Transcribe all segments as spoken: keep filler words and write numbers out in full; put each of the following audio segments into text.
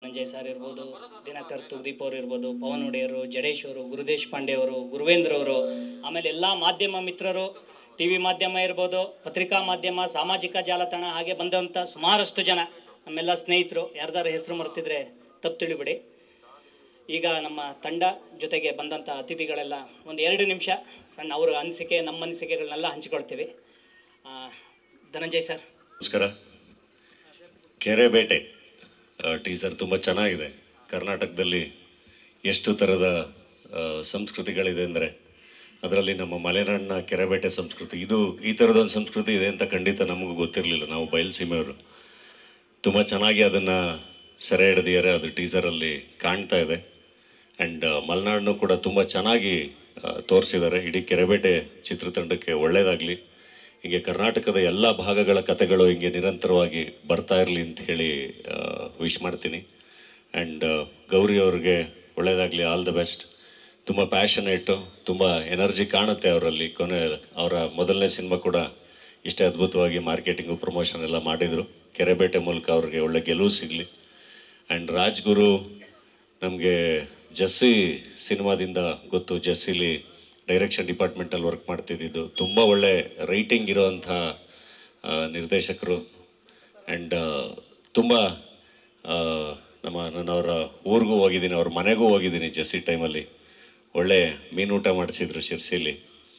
Sanjay sir ಇರ್ಬೋದು, ದಿನಕರ್ ತುಗ್ದೀಪ್ ಅವರು ಇರ್ಬೋದು, ಪವನ್ ಒಡೆಯರು, ಜಡೇಶ್ ಅವರು, ಗುರುದೇಶ್ ಪಾಂಡೆ ಅವರು, ಗುರುವೇಂದ್ರ ಅವರು, ಆಮೇಲೆ ಎಲ್ಲ ಮಾಧ್ಯಮ ಮಿತ್ರರು, ಟಿ ವಿ ಮಾಧ್ಯಮ ಇರ್ಬೋದು, ಪತ್ರಿಕಾ ಮಾಧ್ಯಮ, ಸಾಮಾಜಿಕ ಜಾಲತಾಣ, ಹಾಗೆ ಬಂದಂಥ ಸುಮಾರಷ್ಟು ಜನ ನಮ್ಮೆಲ್ಲ ಸ್ನೇಹಿತರು, ಯಾರ್ದಾರು ಹೆಸರು ಮರ್ತಿದ್ರೆ ತಪ್ಪು ತಿಳಿಬಿಡಿ. ಈಗ ನಮ್ಮ ತಂಡ ಜೊತೆಗೆ ಬಂದಂಥ ಅತಿಥಿಗಳೆಲ್ಲ ಒಂದು ಎರಡು ನಿಮಿಷ ಸಣ್ಣ ಅವರ ಅನಿಸಿಕೆ, ನಮ್ಮ ಅನಿಸಿಕೆಗಳನ್ನೆಲ್ಲ ಹಂಚಿಕೊಳ್ತೀವಿ. ಧನಂಜಯ್ ಸರ್. ನಮಸ್ಕಾರ. ಕೆರೆಬೇಟೆ ಟೀಸರ್ ತುಂಬ ಚೆನ್ನಾಗಿದೆ. ಕರ್ನಾಟಕದಲ್ಲಿ ಎಷ್ಟು ಥರದ ಸಂಸ್ಕೃತಿಗಳಿದೆ ಅಂದರೆ ಅದರಲ್ಲಿ ನಮ್ಮ ಮಲೆನಾಡಿನ ಕೆರೆಬೇಟೆ ಸಂಸ್ಕೃತಿ, ಇದು ಈ ಥರದೊಂದು ಸಂಸ್ಕೃತಿ ಇದೆ ಅಂತ ಖಂಡಿತ ನಮಗೂ ಗೊತ್ತಿರಲಿಲ್ಲ. ನಾವು ಬಯಲುಸೀಮೆಯವರು ತುಂಬ ಚೆನ್ನಾಗಿ ಅದನ್ನು ಸೆರೆ ಹಿಡಿದಿದ್ದಾರೆ. ಅದು ಟೀಸರಲ್ಲಿ ಕಾಣ್ತಾ ಇದೆ. ಆ್ಯಂಡ್ ಮಲೆನಾಡನ್ನು ಕೂಡ ತುಂಬ ಚೆನ್ನಾಗಿ ತೋರಿಸಿದ್ದಾರೆ. ಇಡೀ ಕೆರೆಬೇಟೆ ಚಿತ್ರತಂಡಕ್ಕೆ ಒಳ್ಳೆಯದಾಗಲಿ. ಹೀಗೆ ಕರ್ನಾಟಕದ ಎಲ್ಲ ಭಾಗಗಳ ಕಥೆಗಳು ಹಿಂಗೆ ನಿರಂತರವಾಗಿ ಬರ್ತಾ ಇರಲಿ ಅಂತ ಹೇಳಿ ವಿಶ್ ಮಾಡ್ತೀನಿ. ಆ್ಯಂಡ್ ಗೌರಿ ಅವ್ರಿಗೆ ಒಳ್ಳೆಯದಾಗಲಿ, ಆಲ್ ದ ಬೆಸ್ಟ್. ತುಂಬ ಪ್ಯಾಷನೇಟು, ತುಂಬ ಎನರ್ಜಿ ಕಾಣುತ್ತೆ ಅವರಲ್ಲಿ. ಕೊನೆ ಅವರ ಮೊದಲನೇ ಸಿನಿಮಾ ಕೂಡ ಇಷ್ಟೇ ಅದ್ಭುತವಾಗಿ ಮಾರ್ಕೆಟಿಂಗು ಪ್ರಮೋಷನ್ ಎಲ್ಲ ಮಾಡಿದರು. ಕೆರೆಬೇಟೆ ಮೂಲಕ ಅವ್ರಿಗೆ ಒಳ್ಳೆ ಗೆಲುವು ಸಿಗಲಿ. ಆ್ಯಂಡ್ ರಾಜ್ಗುರು ನಮಗೆ ಜಸ್ಸಿ ಸಿನಿಮಾದಿಂದ ಗೊತ್ತು. ಜಸ್ಸಿಲಿ ಡೈರೆಕ್ಷನ್ ಡಿಪಾರ್ಟ್ಮೆಂಟಲ್ಲಿ ವರ್ಕ್ ಮಾಡ್ತಿದ್ದಿದ್ದು. ತುಂಬ ಒಳ್ಳೆ ರೈಟಿಂಗ್ ಇರೋವಂಥ ನಿರ್ದೇಶಕರು. ಆ್ಯಂಡ್ ತುಂಬ ನಮ್ಮ ನನ್ನವರ ಊರಿಗೂ ಹೋಗಿದ್ದೀನಿ, ಅವ್ರ ಮನೆಗೂ ಹೋಗಿದ್ದೀನಿ ಜಸ್ಸಿ ಟೈಮಲ್ಲಿ. ಒಳ್ಳೆ ಮೀನೂಟ ಮಾಡಿಸಿದ್ರು ಶಿರ್ಸಿಲಿ.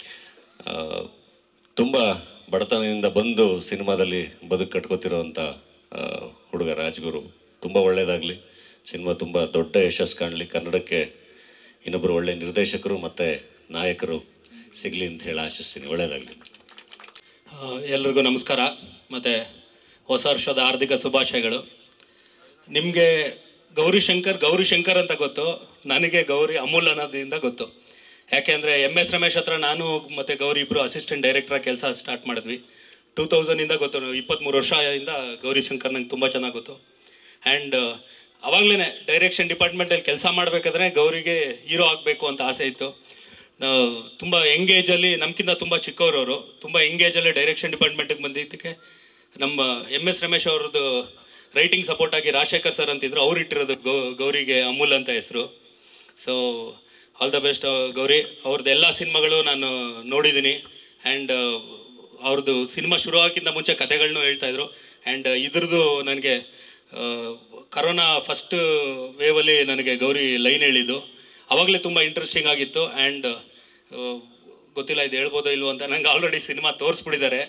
ತುಂಬ ಬಡತನದಿಂದ ಬಂದು ಸಿನಿಮಾದಲ್ಲಿ ಬದುಕು ಕಟ್ಕೋತಿರೋವಂಥ ಹುಡುಗ ರಾಜ್ಗುರು. ತುಂಬ ಒಳ್ಳೆಯದಾಗಲಿ. ಸಿನಿಮಾ ತುಂಬ ದೊಡ್ಡ ಯಶಸ್ಸು ಕಾಣಲಿ. ಕನ್ನಡಕ್ಕೆ ಇನ್ನೊಬ್ಬರು ಒಳ್ಳೆಯ ನಿರ್ದೇಶಕರು ಮತ್ತು ನಾಯಕರು ಸಿಗಲಿ ಅಂತ ಹೇಳಿ ಆಶಿಸ್ತೀನಿ. ಒಳ್ಳೆಯದಾಗಲಿ. ಎಲ್ರಿಗೂ ನಮಸ್ಕಾರ ಮತ್ತು ಹೊಸ ವರ್ಷದ ಹಾರ್ದಿಕ ಶುಭಾಶಯಗಳು. ನಿಮಗೆ ಗೌರಿಶಂಕರ್ ಗೌರಿಶಂಕರ್ ಅಂತ ಗೊತ್ತು, ನನಗೆ ಗೌರಿ ಅಮೂಲ್ ಅನ್ನೋದ್ರಿಂದ ಗೊತ್ತು. ಯಾಕೆಂದರೆ ಎಮ್ ಎಸ್ ರಮೇಶ್ ಹತ್ರ ನಾನು ಮತ್ತು ಗೌರಿ ಇಬ್ಬರು ಅಸಿಸ್ಟೆಂಟ್ ಡೈರೆಕ್ಟ್ರಾಗಿ ಕೆಲಸ ಸ್ಟಾರ್ಟ್ ಮಾಡಿದ್ವಿ. ಟೂ ತೌಸಂಡಿಂದ ಗೊತ್ತು. ಇಪ್ಪತ್ತ್ಮೂರು ವರ್ಷದಿಂದ ಗೌರಿಶಂಕರ್ ನಂಗೆ ತುಂಬ ಚೆನ್ನಾಗಿ ಗೊತ್ತು. ಆ್ಯಂಡ್ ಅವಾಗಲೇ ಡೈರೆಕ್ಷನ್ ಡಿಪಾರ್ಟ್ಮೆಂಟಲ್ಲಿ ಕೆಲಸ ಮಾಡಬೇಕಾದ್ರೆ ಗೌರಿಗೆ ಹೀರೋ ಆಗಬೇಕು ಅಂತ ಆಸೆ ಇತ್ತು. ತುಂಬ ಎಂಗೇಜಲ್ಲಿ, ನಮಗಿಂತ ತುಂಬ ಚಿಕ್ಕವರವರು, ತುಂಬ ಎಂಗೇಜಲ್ಲಿ ಡೈರೆಕ್ಷನ್ ಡಿಪಾರ್ಟ್ಮೆಂಟಿಗೆ ಬಂದಿದ್ದಕ್ಕೆ ನಮ್ಮ ಎಮ್ ಎಸ್ ರಮೇಶ್ ಅವ್ರದ್ದು ರೈಟಿಂಗ್ ಸಪೋರ್ಟ್ ಆಗಿ ರಾಜಶೇಖರ್ ಸರ್ ಅಂತಿದ್ರು, ಅವ್ರು ಇಟ್ಟಿರೋದು ಗೌ ಗೌರಿಗೆ ಅಮೂಲ್ ಅಂತ ಹೆಸರು. So all the best Gauri. ಅವ್ರದ್ದು ಎಲ್ಲ ಸಿನಿಮಾಗಳು ನಾನು ನೋಡಿದ್ದೀನಿ. ಆ್ಯಂಡ್ ಅವ್ರದ್ದು ಸಿನಿಮಾ ಶುರು ಆಗಿಂತ ಮುಂಚೆ ಕಥೆಗಳನ್ನೂ ಹೇಳ್ತಾಯಿದ್ರು. ಆ್ಯಂಡ್ ಇದ್ರದ್ದು ನನಗೆ ಕರೋನಾ ಫಸ್ಟ್ ವೇವಲ್ಲಿ ನನಗೆ ಗೌರಿ ಲೈನ್ ಹೇಳಿದ್ದು ಆವಾಗಲೇ ತುಂಬ ಇಂಟ್ರೆಸ್ಟಿಂಗ್ ಆಗಿತ್ತು. ಆ್ಯಂಡ್ ಗೊತ್ತಿಲ್ಲ ಇದು ಹೇಳ್ಬೋದೋ ಇಲ್ವೋ ಅಂತ, ನಂಗೆ ಆಲ್ರೆಡಿ ಸಿನಿಮಾ ತೋರಿಸ್ಬಿಟ್ಟಿದ್ದಾರೆ.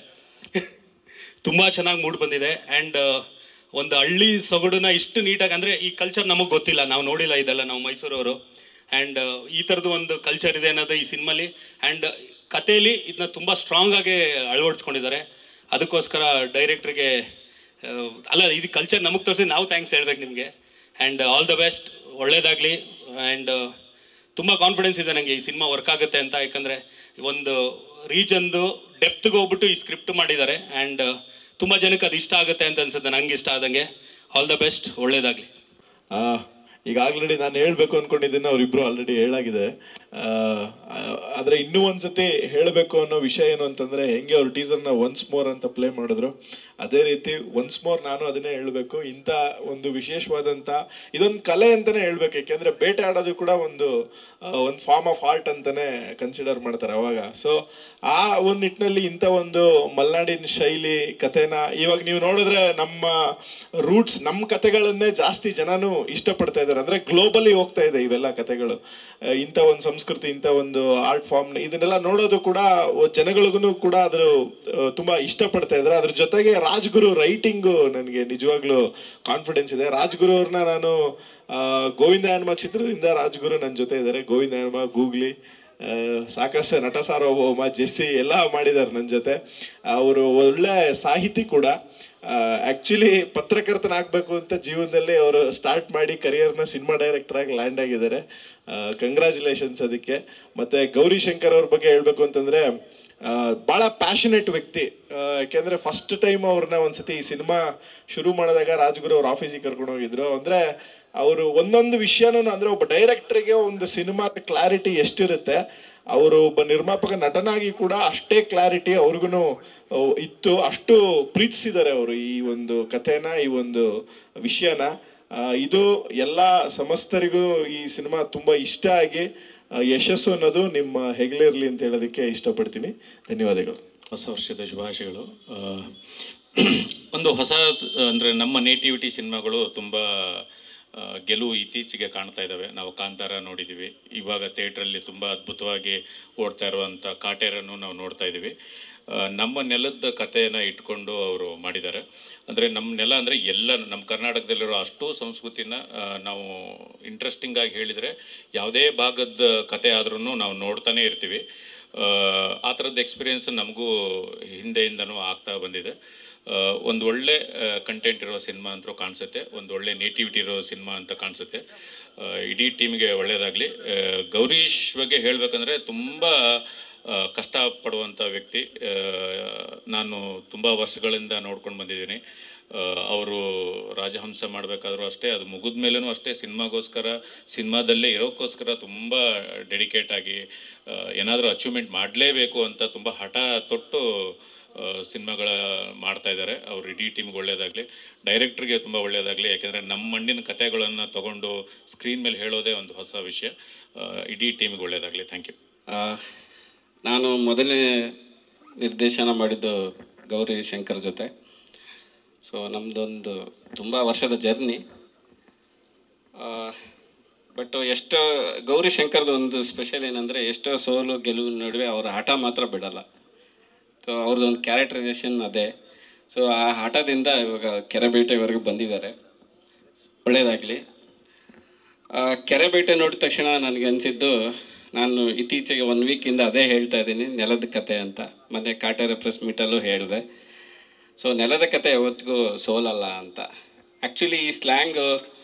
ತುಂಬ ಚೆನ್ನಾಗಿ ಮೂಡ್ ಬಂದಿದೆ. ಆ್ಯಂಡ್ ಒಂದು ಹಳ್ಳಿ ಸೊಗಡನ್ನ ಇಷ್ಟು ನೀಟಾಗಿ, ಅಂದರೆ ಈ ಕಲ್ಚರ್ ನಮಗೆ ಗೊತ್ತಿಲ್ಲ, ನಾವು ನೋಡಿಲ್ಲ ಇದೆಲ್ಲ, ನಾವು ಮೈಸೂರವರು. ಆ್ಯಂಡ್ ಈ ಥರದ್ದು ಒಂದು ಕಲ್ಚರ್ ಇದೆ ಅನ್ನೋದು ಈ ಸಿನಿಮಾಲಿ. ಆ್ಯಂಡ್ ಕಥೆಯಲ್ಲಿ ಇದನ್ನ ತುಂಬ ಸ್ಟ್ರಾಂಗಾಗಿ ಅಳವಡಿಸ್ಕೊಂಡಿದ್ದಾರೆ. ಅದಕ್ಕೋಸ್ಕರ ಡೈರೆಕ್ಟ್ರಿಗೆ ಅಲ್ಲ, ಇದು ಕಲ್ಚರ್ ನಮಗೆ ತೋರಿಸಿ ನಾವು ಥ್ಯಾಂಕ್ಸ್ ಹೇಳ್ಬೇಕು ನಿಮಗೆ. ಆ್ಯಂಡ್ ಆಲ್ ದ ಬೆಸ್ಟ್, ಒಳ್ಳೆಯದಾಗಲಿ. ಆ್ಯಂಡ್ ತುಂಬ ಕಾನ್ಫಿಡೆನ್ಸ್ ಇದೆ ನನಗೆ ಈ ಸಿನಿಮಾ ವರ್ಕ್ ಆಗುತ್ತೆ ಅಂತ. ಯಾಕಂದರೆ ಒಂದು ರೀಜನ್ದು ಡೆಪ್ತ್ಗೆ ಹೋಗ್ಬಿಟ್ಟು ಈ ಸ್ಕ್ರಿಪ್ಟ್ ಮಾಡಿದ್ದಾರೆ. ಆ್ಯಂಡ್ ತುಂಬ ಜನಕ್ಕೆ ಅದು ಇಷ್ಟ ಆಗುತ್ತೆ ಅಂತ ಅನ್ಸುತ್ತೆ, ನನಗೆ ಇಷ್ಟ ಆದಂಗೆ. ಆಲ್ ದ ಬೆಸ್ಟ್, ಒಳ್ಳೆಯದಾಗಲಿ. ಈಗ ಆಲ್ರೆಡಿ ನಾನು ಹೇಳಬೇಕು ಅಂದ್ಕೊಂಡಿದ್ದೀನಿ, ಅವರಿಬ್ಬರು ಆಲ್ರೆಡಿ ಹೇಳಾಗಿದೆ. ಆದರೆ ಇನ್ನೂ ಒಂದ್ಸತಿ ಹೇಳಬೇಕು ಅನ್ನೋ ವಿಷಯ ಏನು ಅಂತಂದರೆ, ಹೆಂಗೆ ಅವ್ರು ಟೀಸರ್ನ ಒನ್ಸ್ ಮೋರ್ ಅಂತ ಪ್ಲೇ ಮಾಡಿದ್ರು, ಅದೇ ರೀತಿ ಒನ್ಸ್ ಮೋರ್ ನಾನು ಅದನ್ನೇ ಹೇಳಬೇಕು. ಇಂಥ ಒಂದು ವಿಶೇಷವಾದಂಥ ಇದೊಂದು ಕಲೆ ಅಂತಲೇ ಹೇಳ್ಬೇಕು. ಯಾಕೆಂದರೆ ಬೇಟೆ ಆಡೋದು ಕೂಡ ಒಂದು ಒಂದು ಫಾರ್ಮ್ ಆಫ್ ಆರ್ಟ್ ಅಂತಲೇ ಕನ್ಸಿಡರ್ ಮಾಡ್ತಾರೆ ಅವಾಗ. ಸೊ ಆ ಒಂದು ನಿಟ್ಟಿನಲ್ಲಿ ಇಂಥ ಒಂದು ಮಲೆನಾಡಿನ ಶೈಲಿ ಕಥೆನ ಇವಾಗ ನೀವು ನೋಡಿದ್ರೆ ನಮ್ಮ ರೂಟ್ಸ್, ನಮ್ಮ ಕಥೆಗಳನ್ನೇ ಜಾಸ್ತಿ ಜನನೂ ಇಷ್ಟಪಡ್ತಾ ಇದ್ದಾರೆ. ಅಂದರೆ ಗ್ಲೋಬಲಿ ಹೋಗ್ತಾ ಇದೆ ಇವೆಲ್ಲ ಕಥೆಗಳು. ಇಂಥ ಒಂದು ಸಂಸ್ಕೃತಿ, ಇಂಥ ಒಂದು ಆರ್ಟ್ ಫಾರ್ಮ್, ಇದನ್ನೆಲ್ಲ ನೋಡೋದು ಕೂಡ ಜನಗಳಿಗೂ ಕೂಡ ಅದ್ರ ತುಂಬ ಇಷ್ಟಪಡ್ತಾ ಇದ್ದಾರೆ. ಅದ್ರ ಜೊತೆಗೆ ರಾಜ್ಗುರು ರೈಟಿಂಗು ನನಗೆ ನಿಜವಾಗ್ಲೂ ಕಾನ್ಫಿಡೆನ್ಸ್ ಇದೆ. ರಾಜ್ಗುರು ಅವ್ರನ್ನ ನಾನು ಗೋವಿಂದ ಹನುಮ ಚಿತ್ರದಿಂದ ರಾಜ್ಗುರು ನನ್ನ ಜೊತೆ ಇದ್ದಾರೆ. ಗೋವಿಂದ ಹನುಮ, ಗೂಗ್ಲಿ, ಸಾಕಷ್ಟು ನಟ ಸಾರ್ವಭೌಮ, ಜೆಸ್ಸಿ ಎಲ್ಲ ಮಾಡಿದ್ದಾರೆ ನನ್ನ ಜೊತೆ. ಅವರು ಒಳ್ಳೆ ಸಾಹಿತಿ ಕೂಡ. ಆ್ಯಕ್ಚುಲಿ ಪತ್ರಕರ್ತನಾಗಬೇಕು ಅಂತ ಜೀವನದಲ್ಲಿ ಅವರು ಸ್ಟಾರ್ಟ್ ಮಾಡಿ ಕರಿಯರ್ನ ಸಿನಿಮಾ ಡೈರೆಕ್ಟರಾಗಿ ಲ್ಯಾಂಡ್ ಆಗಿದ್ದಾರೆ. ಕಂಗ್ರ್ಯಾಚುಲೇಷನ್ಸ್ ಅದಕ್ಕೆ. ಮತ್ತು ಗೌರಿಶಂಕರ್ ಅವ್ರ ಬಗ್ಗೆ ಹೇಳಬೇಕು ಅಂತಂದರೆ ಭಾಳ ಪ್ಯಾಷನೇಟ್ ವ್ಯಕ್ತಿ. ಯಾಕೆಂದರೆ ಫಸ್ಟ್ ಟೈಮ್ ಅವ್ರನ್ನ ಒಂದ್ಸತಿ ಈ ಸಿನಿಮಾ ಶುರು ಮಾಡಿದಾಗ ರಾಜ್ಗುರು ಅವ್ರ ಆಫೀಸಿಗೆ ಕರ್ಕೊಂಡು ಹೋಗಿದ್ರು. ಅಂದರೆ ಅವರು ಒಂದೊಂದು ವಿಷಯನೂ, ಅಂದರೆ ಒಬ್ಬ ಡೈರೆಕ್ಟ್ರಿಗೆ ಒಂದು ಸಿನಿಮಾದ ಕ್ಲಾರಿಟಿ ಎಷ್ಟಿರುತ್ತೆ, ಅವರು ಒಬ್ಬ ನಿರ್ಮಾಪಕ ನಟನಾಗಿ ಕೂಡ ಅಷ್ಟೇ ಕ್ಲಾರಿಟಿ ಅವ್ರಿಗೂ ಇತ್ತು. ಅಷ್ಟು ಪ್ರೀತಿಸಿದ್ದಾರೆ ಅವರು ಈ ಒಂದು ಕಥೆನ, ಈ ಒಂದು ವಿಷಯನ. ಇದು ಎಲ್ಲ ಸಮಸ್ತರಿಗೂ ಈ ಸಿನಿಮಾ ತುಂಬ ಇಷ್ಟ ಆಗಿ ಯಶಸ್ಸು ಅನ್ನೋದು ನಿಮ್ಮ ಹೆಗಲಿರಲಿ ಅಂತ ಹೇಳೋದಕ್ಕೆ ಇಷ್ಟಪಡ್ತೀನಿ. ಧನ್ಯವಾದಗಳು. ಹೊಸ ವರ್ಷದ ಶುಭಾಶಯಗಳು. ಒಂದು ಹೊಸ ಅಂದರೆ ನಮ್ಮ ನೇಟಿವಿಟಿ ಸಿನಿಮಾಗಳು ತುಂಬ ಗೆಲುವು ಇತ್ತೀಚೆಗೆ ಕಾಣ್ತಾ ಇದ್ದಾವೆ. ನಾವು ಕಾಂತಾರ ನೋಡಿದ್ದೀವಿ, ಇವಾಗ ಥಿಯೇಟ್ರಲ್ಲಿ ತುಂಬ ಅದ್ಭುತವಾಗಿ ಓಡ್ತಾ ಇರುವಂಥ ಕಾಟೇರನ್ನು ನಾವು ನೋಡ್ತಾ ಇದ್ದೀವಿ. ನಮ್ಮ ನೆಲದ ಕಥೆಯನ್ನು ಇಟ್ಕೊಂಡು ಅವರು ಮಾಡಿದ್ದಾರೆ. ಅಂದರೆ ನಮ್ಮ ನೆಲ ಅಂದರೆ ಎಲ್ಲ ನಮ್ಮ ಕರ್ನಾಟಕದಲ್ಲಿರೋ ಅಷ್ಟು ಸಂಸ್ಕೃತಿನ ನಾವು ಇಂಟ್ರೆಸ್ಟಿಂಗಾಗಿ ಹೇಳಿದರೆ ಯಾವುದೇ ಭಾಗದ ಕತೆ ಆದ್ರೂ ನಾವು ನೋಡ್ತಾನೆ ಇರ್ತೀವಿ. ಆ ಥರದ ಎಕ್ಸ್ಪೀರಿಯೆನ್ಸ್ ನಮಗೂ ಹಿಂದೆಯಿಂದನೂ ಆಗ್ತಾ ಬಂದಿದೆ. ಒಂದು ಒಳ್ಳೆ ಕಂಟೆಂಟ್ ಇರೋ ಸಿನಿಮಾ ಅಂತೂ ಕಾಣಿಸುತ್ತೆ, ಒಂದು ಒಳ್ಳೆ ನೇಟಿವಿಟಿ ಇರೋ ಸಿನಿಮಾ ಅಂತ ಕಾಣಿಸುತ್ತೆ. ಇಡೀ ಟೀಮ್ಗೆ ಒಳ್ಳೆಯದಾಗಲಿ. ಗೌರೀಶ್ ಬಗ್ಗೆ ಹೇಳಬೇಕಂದ್ರೆ ತುಂಬ ಕಷ್ಟಪಡುವಂಥ ವ್ಯಕ್ತಿ. ನಾನು ತುಂಬ ವರ್ಷಗಳಿಂದ ನೋಡ್ಕೊಂಡು ಬಂದಿದ್ದೀನಿ. ಅವರು ರಾಜಹಂಸ ಮಾಡಬೇಕಾದ್ರೂ ಅಷ್ಟೇ, ಅದು ಮುಗಿದ ಮೇಲೂ ಅಷ್ಟೇ, ಸಿನಿಮಾಗೋಸ್ಕರ ಸಿನಿಮಾದಲ್ಲೇ ಇರೋಕ್ಕೋಸ್ಕರ ತುಂಬ ಡೆಡಿಕೇಟ್ ಆಗಿ ಏನಾದರೂ ಅಚೀವ್ಮೆಂಟ್ ಮಾಡಲೇಬೇಕು ಅಂತ ತುಂಬ ಹಠ ತೊಟ್ಟು ಸಿನಿಮಾಗಳ ಮಾಡ್ತಾ ಇದ್ದಾರೆ. ಅವ್ರು ಇಡೀ ಟೀಮ್ಗೆ ಒಳ್ಳೆಯದಾಗಲಿ, ಡೈರೆಕ್ಟ್ರಿಗೆ ತುಂಬ ಒಳ್ಳೆಯದಾಗಲಿ. ಯಾಕೆಂದರೆ ನಮ್ಮ ಮಣ್ಣಿನ ಕಥೆಗಳನ್ನು ತೊಗೊಂಡು ಸ್ಕ್ರೀನ್ ಮೇಲೆ ಹೇಳೋದೇ ಒಂದು ಹೊಸ ವಿಷಯ. ಇಡೀ ಟೀಮ್ಗೆ ಒಳ್ಳೆಯದಾಗಲಿ. Thank you. ನಾನು ಮೊದಲನೇ ನಿರ್ದೇಶನ ಮಾಡಿದ್ದು ಗೌರಿ ಶಂಕರ್ ಜೊತೆ. ಸೊ ನಮ್ಮದೊಂದು ತುಂಬ ವರ್ಷದ ಜರ್ನಿ. ಬಟ್ ಎಷ್ಟೋ ಗೌರಿ ಶಂಕರ್ದು ಒಂದು ಸ್ಪೆಷಲ್ ಏನಂದರೆ, ಎಷ್ಟೋ ಸೋಲು ಗೆಲುವು ನಡುವೆ ಅವರ ಹಠ ಮಾತ್ರ ಬಿಡಲ್ಲ. ಸೊ ಅವ್ರದ್ದೊಂದು ಕ್ಯಾರೆಕ್ಟರೈಸೇಷನ್ ಅದೇ. ಸೊ ಆ ಹಠದಿಂದ ಇವಾಗ ಕೆರೆಬೇಟೆವರೆಗೂ ಬಂದಿದ್ದಾರೆ. ಒಳ್ಳೆಯದಾಗಲಿ. ಕೆರೆಬೇಟೆ ನೋಡಿದ ತಕ್ಷಣ ನನಗೆ ಅನಿಸಿದ್ದು, ನಾನು ಇತ್ತೀಚೆಗೆ ಒನ್ ವೀಕಿಂದ ಅದೇ ಹೇಳ್ತಾ ಇದ್ದೀನಿ, ನೆಲದ ಕತೆ ಅಂತ. ಮೊನ್ನೆ ಕಾಟೇರ ಪ್ರೆಸ್ ಮೀಟಲ್ಲೂ ಹೇಳಿದೆ. ಸೊ ನೆಲದ ಕತೆ ಯಾವತ್ತಿಗೂ ಸೋಲಲ್ಲ ಅಂತ. ಆ್ಯಕ್ಚುಲಿ ಈ ಸ್ಲ್ಯಾಂಗು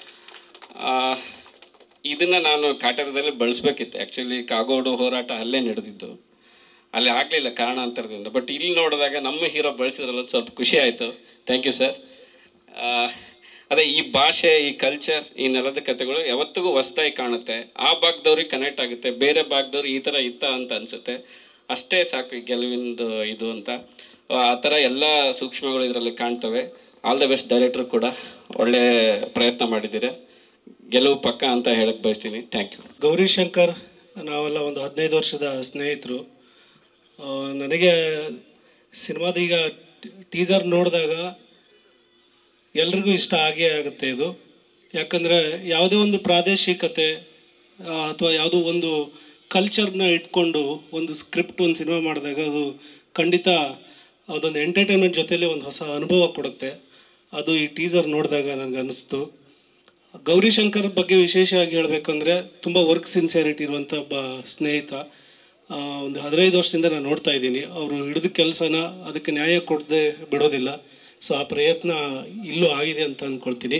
ಇದನ್ನು ನಾನು ಕಾಟೇರದಲ್ಲಿ ಬಳಸ್ಬೇಕಿತ್ತು. ಆ್ಯಕ್ಚುಲಿ ಕಾಗೋಡು ಹೋರಾಟ ಅಲ್ಲೇ ನಡೆದಿದ್ದು, ಅಲ್ಲಿ ಆಗಲಿಲ್ಲ ಕಾರಣಾಂತರದಿಂದ. ಬಟ್ ಇಲ್ಲಿ ನೋಡಿದಾಗ ನಮ್ಮ ಹೀರೋ ಬಳಸಿದ್ರಲ್ಲ, ಸ್ವಲ್ಪ ಖುಷಿ ಆಯಿತು. Thank you sir. ಅದೇ ಈ ಭಾಷೆ, ಈ ಕಲ್ಚರ್, ಈ ನೆಲದ ಕಥೆಗಳು ಯಾವತ್ತಿಗೂ ಹೊಸ್ದಾಗಿ ಕಾಣುತ್ತೆ. ಆ ಭಾಗದವ್ರಿಗೆ ಕನೆಕ್ಟ್ ಆಗುತ್ತೆ, ಬೇರೆ ಭಾಗದವ್ರು ಈ ಥರ ಇತ್ತ ಅಂತ ಅನಿಸುತ್ತೆ. ಅಷ್ಟೇ ಸಾಕು ಈ ಗೆಲುವಿಂದು ಇದು ಅಂತ. ಆ ಥರ ಎಲ್ಲ ಸೂಕ್ಷ್ಮಗಳು ಇದರಲ್ಲಿ ಕಾಣ್ತವೆ. ಆಲ್ ದ ಬೆಸ್ಟ್ ಡೈರೆಕ್ಟ್ರು ಕೂಡ ಒಳ್ಳೆ ಪ್ರಯತ್ನ ಮಾಡಿದ್ದೀರಾ. ಗೆಲುವು ಪಕ್ಕ ಅಂತ ಹೇಳಕ್ಕೆ ಬಯಸ್ತೀನಿ. Thank you. ಗೌರಿ ಶಂಕರ್ ನಾವೆಲ್ಲ ಒಂದು ಹದಿನೈದು ವರ್ಷದ ಸ್ನೇಹಿತರು. ನನಗೆ ಸಿನಿಮಾದ ಈಗ ಟೀಸರ್ ನೋಡಿದಾಗ ಎಲ್ರಿಗೂ ಇಷ್ಟ ಆಗೇ ಆಗುತ್ತೆ ಇದು. ಯಾಕಂದರೆ ಯಾವುದೇ ಒಂದು ಪ್ರಾದೇಶಿಕತೆ ಅಥವಾ ಯಾವುದೋ ಒಂದು ಕಲ್ಚರ್ನ ಇಟ್ಕೊಂಡು ಒಂದು ಸ್ಕ್ರಿಪ್ಟ್, ಒಂದು ಸಿನಿಮಾ ಮಾಡಿದಾಗ ಅದು ಖಂಡಿತ ಅದೊಂದು ಎಂಟರ್ಟೈನ್ಮೆಂಟ್ ಜೊತೆಯಲ್ಲಿ ಒಂದು ಹೊಸ ಅನುಭವ ಕೊಡುತ್ತೆ. ಅದು ಈ ಟೀಸರ್ ನೋಡಿದಾಗ ನನಗೆ ಅನ್ನಿಸ್ತು. ಗೌರಿ ಶಂಕರ್ ಬಗ್ಗೆ ವಿಶೇಷವಾಗಿ ಹೇಳಬೇಕಂದ್ರೆ, ತುಂಬ ವರ್ಕ್ ಸಿನ್ಸಿಯರಿಟಿ ಇರುವಂಥ ಒಬ್ಬ ಸ್ನೇಹಿತ. ಒಂದು ಹದಿನೈದು ವರ್ಷದಿಂದ ನಾನು ನೋಡ್ತಾ ಇದ್ದೀನಿ. ಅವರು ಹಿಡಿದ ಕೆಲಸನ ಅದಕ್ಕೆ ನ್ಯಾಯ ಕೊಡದೆ ಬಿಡೋದಿಲ್ಲ. ಸೊ ಆ ಪ್ರಯತ್ನ ಇಲ್ಲೂ ಆಗಿದೆ ಅಂತ ಅಂದ್ಕೊಳ್ತೀನಿ.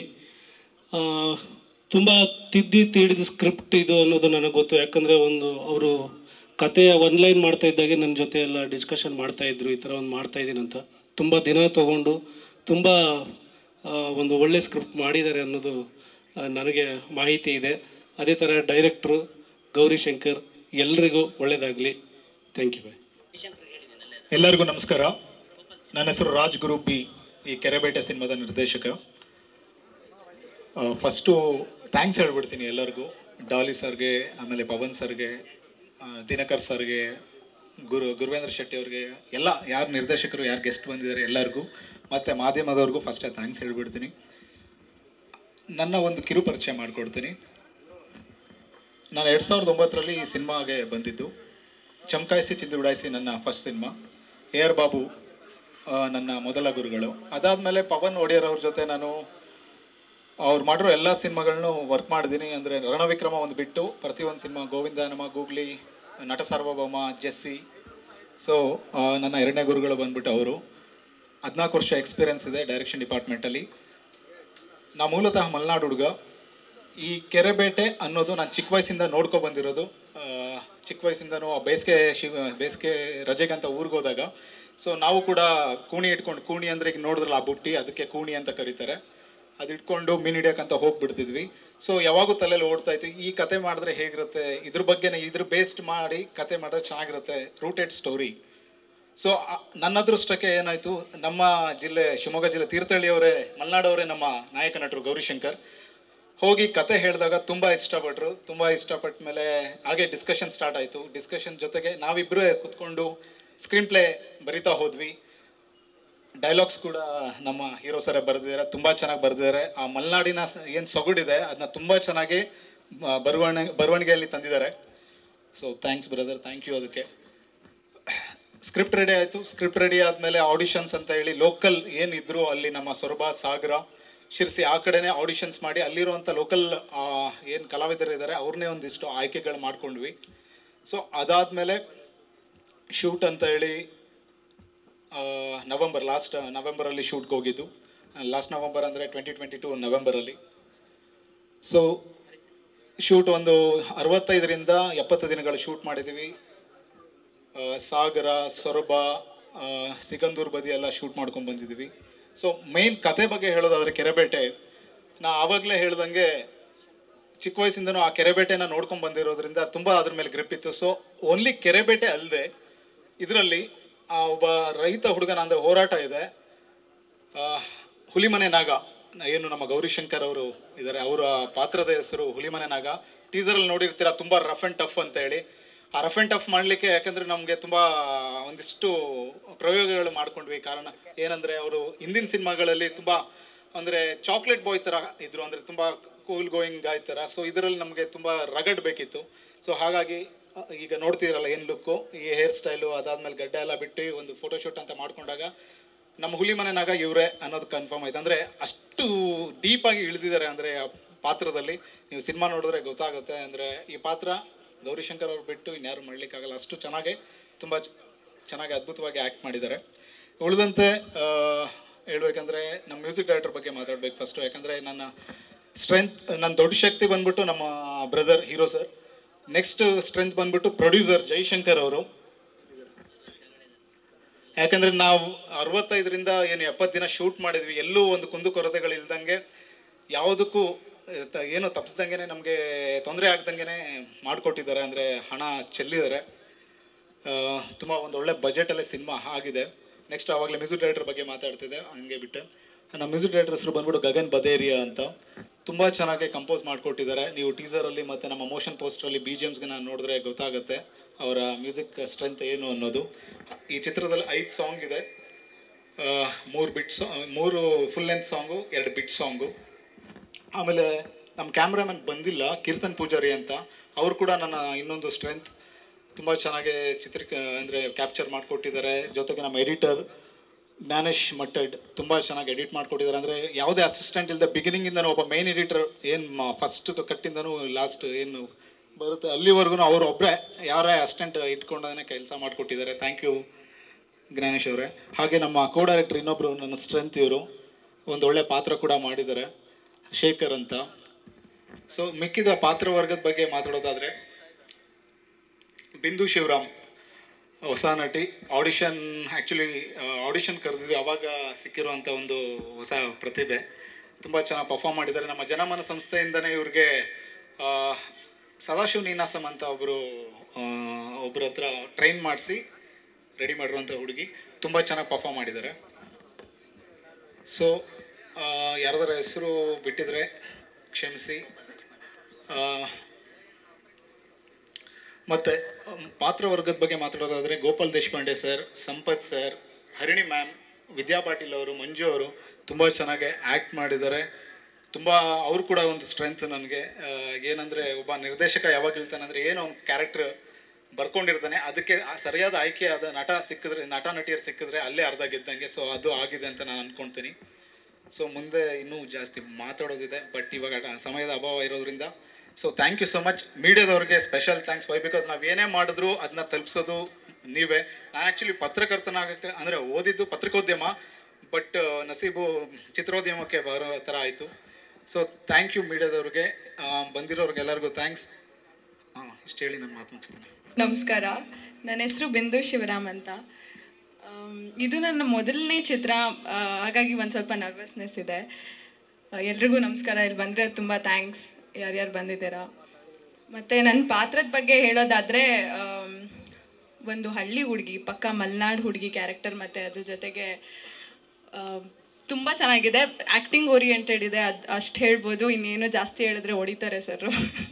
ತುಂಬ ತಿದ್ದಿ ತೀಡಿದ ಸ್ಕ್ರಿಪ್ಟ್ ಇದು ಅನ್ನೋದು ನನಗೆ ಗೊತ್ತು. ಯಾಕಂದರೆ ಒಂದು ಅವರು ಕತೆಯ ಒನ್ ಲೈನ್ ಮಾಡ್ತಾ ಇದ್ದಾಗೆ ನನ್ನ ಜೊತೆ ಎಲ್ಲ ಡಿಸ್ಕಷನ್ ಮಾಡ್ತಾಯಿದ್ರು, ಈ ಥರ ಒಂದು ಮಾಡ್ತಾಯಿದ್ದೀನಿ ಅಂತ. ತುಂಬ ದಿನ ತೊಗೊಂಡು ತುಂಬ ಒಂದು ಒಳ್ಳೆ ಸ್ಕ್ರಿಪ್ಟ್ ಮಾಡಿದ್ದಾರೆ ಅನ್ನೋದು ನನಗೆ ಮಾಹಿತಿ ಇದೆ. ಅದೇ ಥರ ಡೈರೆಕ್ಟ್ರು ಗೌರಿ ಶಂಕರ್, ಎಲ್ರಿಗೂ ಒಳ್ಳೆಯದಾಗಲಿ. Thank you bye. ಎಲ್ಲರಿಗೂ ನಮಸ್ಕಾರ. ನನ್ನ ಹೆಸರು ರಾಜ್ ಗುರು ಬಿ, ಈ ಕೆರೆಬೇಟೆ ಸಿನಿಮಾದ ನಿರ್ದೇಶಕ. ಫಸ್ಟು ಥ್ಯಾಂಕ್ಸ್ ಹೇಳ್ಬಿಡ್ತೀನಿ ಎಲ್ಲರಿಗೂ, ಡಾಲಿ ಸರ್ಗೆ, ಆಮೇಲೆ ಪವನ್ ಸರ್ಗೆ, ದಿನಕರ್ ಸರ್ಗೆ, ಗುರು ಗುರುವೇಂದ್ರ ಶೆಟ್ಟಿ ಅವ್ರಿಗೆ, ಎಲ್ಲ ಯಾರು ನಿರ್ದೇಶಕರು, ಯಾರು ಗೆಸ್ಟ್ ಬಂದಿದ್ದಾರೆ ಎಲ್ಲರಿಗೂ, ಮತ್ತು ಮಾಧ್ಯಮದವ್ರಿಗೂ ಫಸ್ಟೇ ಥ್ಯಾಂಕ್ಸ್ ಹೇಳ್ಬಿಡ್ತೀನಿ. ನನ್ನ ಒಂದು ಕಿರು ಪರಿಚಯ ಮಾಡಿಕೊಡ್ತೀನಿ. ನಾನು ಎರಡು ಸಾವಿರದ ಒಂಬತ್ತರಲ್ಲಿ ಈ ಸಿನಿಮಾಗೆ ಬಂದಿದ್ದು. ಚಮಕಾಯಿಸಿ ಚಿಂದು ಬಿಡಾಯಿಸಿ ನನ್ನ ಫಸ್ಟ್ ಸಿನಿಮಾ. ಎ ಆರ್ ಬಾಬು ನನ್ನ ಮೊದಲ ಗುರುಗಳು. ಅದಾದಮೇಲೆ ಪವನ್ ಒಡೆಯರ್ ಅವ್ರ ಜೊತೆ ನಾನು ಅವ್ರು ಮಾಡಿರೋ ಎಲ್ಲ ಸಿನಿಮಾಗಳನ್ನೂ ವರ್ಕ್ ಮಾಡಿದ್ದೀನಿ. ಅಂದರೆ ರಣವಿಕ್ರಮ ಒಂದು ಬಿಟ್ಟು ಪ್ರತಿಯೊಂದು ಸಿನಿಮಾ, ಗೋವಿಂದ ನಮ, ಗೂಗ್ಲಿ, ನಟ ಸಾರ್ವಭೌಮ, ಜೆಸ್ಸಿ. ಸೊ ನನ್ನ ಎರಡನೇ ಗುರುಗಳು ಬಂದ್ಬಿಟ್ಟು ಅವರು. ಹದಿನಾಲ್ಕು ವರ್ಷ ಎಕ್ಸ್ಪೀರಿಯನ್ಸ್ ಇದೆ ಡೈರೆಕ್ಷನ್ ಡಿಪಾರ್ಟ್ಮೆಂಟಲ್ಲಿ. ನಾ ಮೂಲತಃ ಮಲೆನಾಡು ಹುಡುಗ. ಈ ಕೆರೆಬೇಟೆ ಅನ್ನೋದು ನಾನು ಚಿಕ್ಕ ವಯಸ್ಸಿಂದ ನೋಡ್ಕೊ ಬಂದಿರೋದು. ಚಿಕ್ಕ ವಯಸ್ಸಿಂದನೂ ಬೇಸಿಗೆ ಶಿವ ಬೇಸಿಗೆ ರಜೆಗಂತ ಊರಿಗೆ ಹೋದಾಗ, ಸೊ ನಾವು ಕೂಡ ಕೂಣಿ ಇಟ್ಕೊಂಡು, ಕೂಣಿ ಅಂದರೆ ಈಗ ನೋಡಿದ್ರಲ್ಲ ಆ ಬುಟ್ಟಿ, ಅದಕ್ಕೆ ಕೂಣಿ ಅಂತ ಕರೀತಾರೆ, ಅದು ಇಟ್ಕೊಂಡು ಮೀನು ಹಿಡಿಯೋಕ್ಕಂತ ಹೋಗಿಬಿಡ್ತಿದ್ವಿ. ಸೊ ಯಾವಾಗೂ ತಲೆಯಲ್ಲಿ ಓಡ್ತಾಯಿತ್ತು, ಈ ಕತೆ ಮಾಡಿದ್ರೆ ಹೇಗಿರುತ್ತೆ, ಇದ್ರ ಬಗ್ಗೆನೇ ಇದ್ರ ಬೇಸ್ಡ್ ಮಾಡಿ ಕತೆ ಮಾಡಿದ್ರೆ ಚೆನ್ನಾಗಿರುತ್ತೆ, ರೂಟೆಡ್ ಸ್ಟೋರಿ. ಸೊ ನನ್ನ ಅದೃಷ್ಟಕ್ಕೆ ಏನಾಯಿತು, ನಮ್ಮ ಜಿಲ್ಲೆ ಶಿವಮೊಗ್ಗ ಜಿಲ್ಲೆ ತೀರ್ಥಹಳ್ಳಿಯವರೇ, ಮಲೆನಾಡವರೇ ನಮ್ಮ ನಾಯಕ ನಟರು ಗೌರಿ ಶಂಕರ್. ಹೋಗಿ ಕತೆ ಹೇಳಿದಾಗ ತುಂಬ ಇಷ್ಟಪಟ್ಟರು. ತುಂಬ ಇಷ್ಟಪಟ್ಟ ಮೇಲೆ ಹಾಗೆ ಡಿಸ್ಕಷನ್ ಸ್ಟಾರ್ಟ್ ಆಯಿತು. ಡಿಸ್ಕಷನ್ ಜೊತೆಗೆ ನಾವಿಬ್ಬರೇ ಕೂತ್ಕೊಂಡು ಸ್ಕ್ರೀನ್ ಪ್ಲೇ ಬರಿತಾ ಹೋದ್ವಿ. ಡೈಲಾಗ್ಸ್ ಕೂಡ ನಮ್ಮ ಹೀರೋ ಸರೇ ಬರೆದಿದ್ದಾರೆ, ತುಂಬ ಚೆನ್ನಾಗಿ ಬರೆದಿದ್ದಾರೆ. ಆ ಮಲೆನಾಡಿನ ಏನು ಸೊಗಡಿದೆ ಅದನ್ನ ತುಂಬ ಚೆನ್ನಾಗಿ ಬರವಣ ಬರವಣಿಗೆಯಲ್ಲಿ ತಂದಿದ್ದಾರೆ. So thanks brother, thank you. ಅದಕ್ಕೆ ಸ್ಕ್ರಿಪ್ಟ್ ರೆಡಿ ಆಯಿತು. ಸ್ಕ್ರಿಪ್ಟ್ ರೆಡಿ ಆದಮೇಲೆ ಆಡಿಷನ್ಸ್ ಅಂತ ಹೇಳಿ ಲೋಕಲ್ ಏನಿದ್ರು ಅಲ್ಲಿ ನಮ್ಮ ಸೊರಬ, ಸಾಗರ, ಶಿರ್ಸಿ ಆ ಕಡೆನೇ ಆಡಿಷನ್ಸ್ ಮಾಡಿ ಅಲ್ಲಿರುವಂಥ ಲೋಕಲ್ ಏನು ಕಲಾವಿದರು ಇದ್ದಾರೆ ಅವ್ರನ್ನೇ ಒಂದಿಷ್ಟು ಆಯ್ಕೆಗಳು ಮಾಡ್ಕೊಂಡ್ವಿ. ಸೊ ಅದಾದಮೇಲೆ ಶೂಟ್ ಅಂತ ಹೇಳಿ ನವಂಬರ್ ಲಾಸ್ಟ್ ನವೆಂಬರಲ್ಲಿ ಶೂಟ್ಗೆ ಹೋಗಿದ್ದು. ಲಾಸ್ಟ್ ನವಂಬರ್ ಅಂದರೆ ಟ್ವೆಂಟಿ ಟ್ವೆಂಟಿ ಟು ನವೆಂಬರಲ್ಲಿ. ಸೊ ಶೂಟ್ ಒಂದು ಅರವತ್ತೈದರಿಂದ ಎಪ್ಪತ್ತು ದಿನಗಳು ಶೂಟ್ ಮಾಡಿದ್ದೀವಿ. ಸಾಗರ, ಸೊರಬ, ಸಿಗಂದೂರು ಬದಿ ಎಲ್ಲ ಶೂಟ್ ಮಾಡ್ಕೊಂಡು ಬಂದಿದ್ದೀವಿ. ಸೊ ಮೇನ್ ಕತೆ ಬಗ್ಗೆ ಹೇಳೋದಾದರೆ ಕೆರೆಬೇಟೆ, ನಾ ಆವಾಗಲೇ ಹೇಳ್ದಂಗೆ ಚಿಕ್ಕ ವಯಸ್ಸಿಂದನೂ ಆ ಕೆರೆಬೇಟೆನ ನೋಡ್ಕೊಂಡು ಬಂದಿರೋದ್ರಿಂದ ತುಂಬ ಅದ್ರ ಮೇಲೆ ಗ್ರಿಪ್ ಇತ್ತು. ಸೊ ಓನ್ಲಿ ಕೆರೆಬೇಟೆ ಅಲ್ಲದೆ ಇದರಲ್ಲಿ ಆ ಒಬ್ಬ ರೈತ ಹುಡುಗನ ಅಂದರೆ ಹೋರಾಟ ಇದೆ. ಹುಲಿಮನೆ ನಾಗ ಏನು ನಮ್ಮ ಗೌರಿಶಂಕರ್ ಅವರು ಇದ್ದಾರೆ, ಅವರ ಪಾತ್ರದ ಹೆಸರು ಹುಲಿಮನೆ ನಾಗ. ಟೀಸರಲ್ಲಿ ನೋಡಿರ್ತೀರ, ತುಂಬ ರಫ್ ಆ್ಯಂಡ್ ಟಫ್ ಅಂತ ಹೇಳಿ. ಆ ರಫ್ ಆ್ಯಂಡ್ ಟಫ್ ಮಾಡಲಿಕ್ಕೆ ಯಾಕಂದರೆ ನಮಗೆ ತುಂಬ ಒಂದಿಷ್ಟು ಪ್ರಯೋಗಗಳು ಮಾಡ್ಕೊಂಡ್ವಿ. ಕಾರಣ ಏನಂದರೆ ಅವರು ಹಿಂದಿನ ಸಿನಿಮಾಗಳಲ್ಲಿ ತುಂಬ ಅಂದರೆ ಚಾಕ್ಲೇಟ್ ಬಾಯ್ ಥರ ಇದ್ದರು, ಅಂದರೆ ತುಂಬ ಕೂಲ್ ಗೋಯಿಂಗ್ ಗಾಯ್ ಥರ. ಸೊ ಇದರಲ್ಲಿ ನಮಗೆ ತುಂಬ ರಗಡ್ ಬೇಕಿತ್ತು. ಸೊ ಹಾಗಾಗಿ ಈಗ ನೋಡ್ತಿದ್ದೀರಲ್ಲ ಏನು ಲುಕ್ಕು, ಈ ಹೇರ್ ಸ್ಟೈಲು, ಅದಾದಮೇಲೆ ಗಡ್ಡ ಎಲ್ಲ ಬಿಟ್ಟು ಒಂದು ಫೋಟೋಶೂಟ್ ಅಂತ ಮಾಡ್ಕೊಂಡಾಗ ನಮ್ಮ ಹುಲಿಮನೆನಾಗ ಇವರೇ ಅನ್ನೋದು ಕನ್ಫರ್ಮ್ ಆಯ್ತು. ಅಂದರೆ ಅಷ್ಟು ಡೀಪಾಗಿ ಇಳಿದಿದ್ದಾರೆ ಅಂದರೆ ಆ ಪಾತ್ರದಲ್ಲಿ. ನೀವು ಸಿನಿಮಾ ನೋಡಿದ್ರೆ ಗೊತ್ತಾಗುತ್ತೆ. ಅಂದರೆ ಈ ಪಾತ್ರ ಗೌರಿಶಂಕರ್ ಅವ್ರು ಬಿಟ್ಟು ಇನ್ಯಾರು ಮಾಡಲಿಕ್ಕಾಗಲ್ಲ, ಅಷ್ಟು ಚೆನ್ನಾಗಿ ತುಂಬ ಚೆನ್ನಾಗಿ ಅದ್ಭುತವಾಗಿ ಆ್ಯಕ್ಟ್ ಮಾಡಿದ್ದಾರೆ. ಉಳಿದಂತೆ ಹೇಳ್ಬೇಕಂದ್ರೆ ನಮ್ಮ ಮ್ಯೂಸಿಕ್ ಡೈರೆಕ್ಟರ್ ಬಗ್ಗೆ ಮಾತಾಡಬೇಕು ಫಸ್ಟು. ಯಾಕಂದರೆ ನನ್ನ ಸ್ಟ್ರೆಂತ್, ನನ್ನ ದೊಡ್ಡ ಶಕ್ತಿ ಬಂದ್ಬಿಟ್ಟು ನಮ್ಮ brother hero sir. Next strength ಬಂದ್ಬಿಟ್ಟು ಪ್ರೊಡ್ಯೂಸರ್ ಜೈಶಂಕರ್ ಅವರು. ಯಾಕಂದರೆ ನಾವು ಅರವತ್ತೈದರಿಂದ ಏನು ಎಪ್ಪತ್ತು ದಿನ ಶೂಟ್ ಮಾಡಿದ್ವಿ, ಎಲ್ಲೂ ಒಂದು ಕುಂದು ಕೊರತೆಗಳಿಲ್ದಂಗೆ, ಯಾವುದಕ್ಕೂ ಏನು ತಪ್ಪಿಸ್ದಂಗೆ ನಮಗೆ ತೊಂದರೆ ಆಗ್ದಂಗೆ ಮಾಡಿಕೊಟ್ಟಿದ್ದಾರೆ. ಅಂದರೆ ಹಣ ಚೆಲ್ಲಿದ್ದಾರೆ. ತುಂಬ ಒಂದು ಒಳ್ಳೆ ಬಜೆಟಲ್ಲೇ ಸಿನಿಮಾ ಆಗಿದೆ. ನೆಕ್ಸ್ಟ್ ಆವಾಗಲೇ ಮ್ಯೂಸಿಕ್ ಡೈರೆಕ್ಟರ್ ಬಗ್ಗೆ ಮಾತಾಡ್ತಿದ್ದೆ, ಹಂಗೆ ಬಿಟ್ಟೆ. ನಮ್ಮ ಮ್ಯೂಸಿಕ್ ಡೈರೆಕ್ಟರ್ ಹೆಸರು ಬಂದ್ಬಿಟ್ಟು ಗಗನ್ ಬದೇರಿಯಾ ಅಂತ. ತುಂಬ ಚೆನ್ನಾಗಿ ಕಂಪೋಸ್ ಮಾಡಿಕೊಟ್ಟಿದ್ದಾರೆ. ನೀವು ಟೀಸರಲ್ಲಿ ಮತ್ತು ನಮ್ಮ ಮೋಷನ್ ಪೋಸ್ಟ್ರಲ್ಲಿ ಬಿ ಜಿ ಎಮ್ಸ್ಗೆ ನಾನು ನೋಡಿದ್ರೆ ಗೊತ್ತಾಗುತ್ತೆ ಅವರ ಮ್ಯೂಸಿಕ್ ಸ್ಟ್ರೆಂತ್ ಏನು ಅನ್ನೋದು. ಈ ಚಿತ್ರದಲ್ಲಿ ಐದು ಸಾಂಗ್ ಇದೆ. ಮೂರು ಬಿಟ್ ಸಾ ಮೂರು ಫುಲ್ ಲೆಂತ್ ಸಾಂಗು, ಎರಡು ಬಿಟ್ ಸಾಂಗು. ಆಮೇಲೆ ನಮ್ಮ ಕ್ಯಾಮ್ರಾಮನ್ ಬಂದಿಲ್ಲ, ಕೀರ್ತನ್ ಪೂಜಾರಿ ಅಂತ. ಅವರು ಕೂಡ ನನ್ನ ಇನ್ನೊಂದು ಸ್ಟ್ರೆಂತ್. ತುಂಬ ಚೆನ್ನಾಗಿ ಚಿತ್ರೀಕ ಅಂದರೆ ಕ್ಯಾಪ್ಚರ್ ಮಾಡಿಕೊಟ್ಟಿದ್ದಾರೆ. ಜೊತೆಗೆ ನಮ್ಮ ಎಡಿಟರ್ ಜ್ಞಾನೇಶ್ ಮಟ್ಟಡ್ ತುಂಬ ಚೆನ್ನಾಗಿ ಎಡಿಟ್ ಮಾಡಿಕೊಟ್ಟಿದ್ದಾರೆ. ಅಂದರೆ ಯಾವುದೇ ಅಸಿಸ್ಟೆಂಟ್ ಇಲ್ಲದೆ ಬಿಗಿನಿಂಗಿಂದನೂ ಒಬ್ಬ ಮೇನ್ ಎಡಿಟರ್ ಏನು ಫಸ್ಟ್ ಕಟ್ಟಿಂದನೂ ಲಾಸ್ಟ್ ಏನು ಬರುತ್ತೆ ಅಲ್ಲಿವರೆಗೂ ಅವರು ಒಬ್ಬರೇ ಯಾರೇ ಅಸಿಸ್ಟೆಂಟ್ ಇಟ್ಕೊಂಡೇ ಕೆಲಸ ಮಾಡಿಕೊಟ್ಟಿದ್ದಾರೆ. ಥ್ಯಾಂಕ್ ಯು ಜ್ಞಾನೇಶ್ ಅವರೇ. ಹಾಗೆ ನಮ್ಮ ಕೋ ಡೈರೆಕ್ಟರ್ ಇನ್ನೊಬ್ಬರು ನನ್ನ ಸ್ಟ್ರೆಂತ್, ಇವರು ಒಂದು ಒಳ್ಳೆ ಪಾತ್ರ ಕೂಡ ಮಾಡಿದ್ದಾರೆ, ಶೇಖರ್ ಅಂತ. ಸೊ ಮಿಕ್ಕಿದ ಪಾತ್ರ ವರ್ಗದ ಬಗ್ಗೆ ಮಾತಾಡೋದಾದರೆ ಬಿಂದು ಶಿವರಾಮ್ ಹೊಸ ನಟಿ. ಆಡಿಷನ್ ಆ್ಯಕ್ಚುಲಿ ಆಡಿಷನ್ ಕರೆದಿದ್ವಿ, ಆವಾಗ ಸಿಕ್ಕಿರುವಂಥ ಒಂದು ಹೊಸ ಪ್ರತಿಭೆ. ತುಂಬ ಚೆನ್ನಾಗಿ ಪರ್ಫಾರ್ಮ್ ಮಾಡಿದ್ದಾರೆ. ನಮ್ಮ ಜನಮನ ಸಂಸ್ಥೆಯಿಂದನೇ ಇವ್ರಿಗೆ ಸದಾಶಿವ ನೀನಾಸಂ ಅಂತ ಒಬ್ಬರು ಒಬ್ಬರ ಹತ್ರ ಟ್ರೈನ್ ಮಾಡಿಸಿ ರೆಡಿ ಮಾಡಿರುವಂಥ ಹುಡುಗಿ ತುಂಬ ಚೆನ್ನಾಗಿ ಪರ್ಫಾರ್ಮ್ ಮಾಡಿದ್ದಾರೆ. ಸೊ ಯಾರ್ದಾರ ಹೆಸರು ಬಿಟ್ಟಿದ್ರೆ ಕ್ಷಮಿಸಿ. ಮತ್ತು ಪಾತ್ರವರ್ಗದ ಬಗ್ಗೆ ಮಾತಾಡೋದಾದರೆ Gopal Deshpande sir, Sampath sir, Harini ma'am, Vidya Patil ಅವರು, ಮಂಜು ಅವರು ತುಂಬ ಚೆನ್ನಾಗಿ ಆ್ಯಕ್ಟ್ ಮಾಡಿದ್ದಾರೆ. ತುಂಬ ಅವರು ಕೂಡ ಒಂದು ಸ್ಟ್ರೆಂತ್ ನನಗೆ. ಏನಂದರೆ ಒಬ್ಬ ನಿರ್ದೇಶಕ ಯಾವಾಗ ಹೇಳ್ತಾನೆ ಅಂದರೆ ಏನೋ ಒಂದು ಕ್ಯಾರೆಕ್ಟರ್ ಬರ್ಕೊಂಡಿರ್ತಾನೆ, ಅದಕ್ಕೆ ಸರಿಯಾದ ಆಯ್ಕೆಯಾದ ನಟ ಸಿಕ್ಕಿದ್ರೆ, ನಟ ನಟಿಯರು ಸಿಕ್ಕಿದ್ರೆ ಅಲ್ಲೇ ಅರ್ಧ ಗೆದ್ದಂಗೆ. ಸೊ ಅದು ಆಗಿದೆ ಅಂತ ನಾನು ಅಂದ್ಕೊಳ್ತೀನಿ. ಸೊ ಮುಂದೆ ಇನ್ನೂ ಜಾಸ್ತಿ ಮಾತಾಡೋದಿದೆ, ಬಟ್ ಇವಾಗ ಸಮಯದ ಅಭಾವ ಇರೋದ್ರಿಂದ. So thank you so much. ಮೀಡಿಯಾದವ್ರಿಗೆ ಸ್ಪೆಷಲ್ ಥ್ಯಾಂಕ್ಸ್. ವೈ ಬಿಕಾಸ್ ನಾವು ಏನೇ ಮಾಡಿದ್ರು ಅದನ್ನ ತಲುಪಿಸೋದು ನೀವೇ. ನಾನು ಆ್ಯಕ್ಚುಲಿ ಪತ್ರಕರ್ತನಾಗಕ್ಕೆ ಅಂದರೆ ಓದಿದ್ದು ಪತ್ರಿಕೋದ್ಯಮ, ಬಟ್ ನಸೀಬು ಚಿತ್ರೋದ್ಯಮಕ್ಕೆ ಬರೋ ಥರ ಆಯಿತು. ಸೊ ಥ್ಯಾಂಕ್ ಯು ಮೀಡಿಯಾದವ್ರಿಗೆ, ಬಂದಿರೋರಿಗೆಲ್ಲರಿಗೂ ಥ್ಯಾಂಕ್ಸ್. ಹಾಂ ಇಷ್ಟು ಹೇಳಿ ನಾನು ಮಾತು ಮುಗಿಸ್ತೀನಿ. ನಮಸ್ಕಾರ, ನನ್ನ ಹೆಸರು ಬಿಂದು ಶಿವರಾಮ್ ಅಂತ. ಇದು ನನ್ನ ಮೊದಲನೇ ಚಿತ್ರ, ಹಾಗಾಗಿ ಒಂದು ಸ್ವಲ್ಪ ನರ್ವಸ್ನೆಸ್ ಇದೆ. ಎಲ್ರಿಗೂ ನಮಸ್ಕಾರ. ಇಲ್ಲಿ ಬಂದರೆ ತುಂಬ ಥ್ಯಾಂಕ್ಸ್ ಯಾರ್ಯಾರು ಬಂದಿದ್ದೀರಾ. ಮತ್ತು ನನ್ನ ಪಾತ್ರದ ಬಗ್ಗೆ ಹೇಳೋದಾದರೆ ಒಂದು ಹಳ್ಳಿ ಹುಡುಗಿ, ಪಕ್ಕ ಮಲೆನಾಡು ಹುಡುಗಿ ಕ್ಯಾರೆಕ್ಟರ್, ಮತ್ತು ಅದ್ರ ಜೊತೆಗೆ ತುಂಬ ಚೆನ್ನಾಗಿದೆ, ಆ್ಯಕ್ಟಿಂಗ್ ಓರಿಯೆಂಟೆಡ್ ಇದೆ, ಅದು ಅಷ್ಟು ಹೇಳ್ಬೋದು. ಇನ್ನೇನು ಜಾಸ್ತಿ ಹೇಳಿದ್ರೆ ಹೊಡಿತಾರೆ ಸರ್.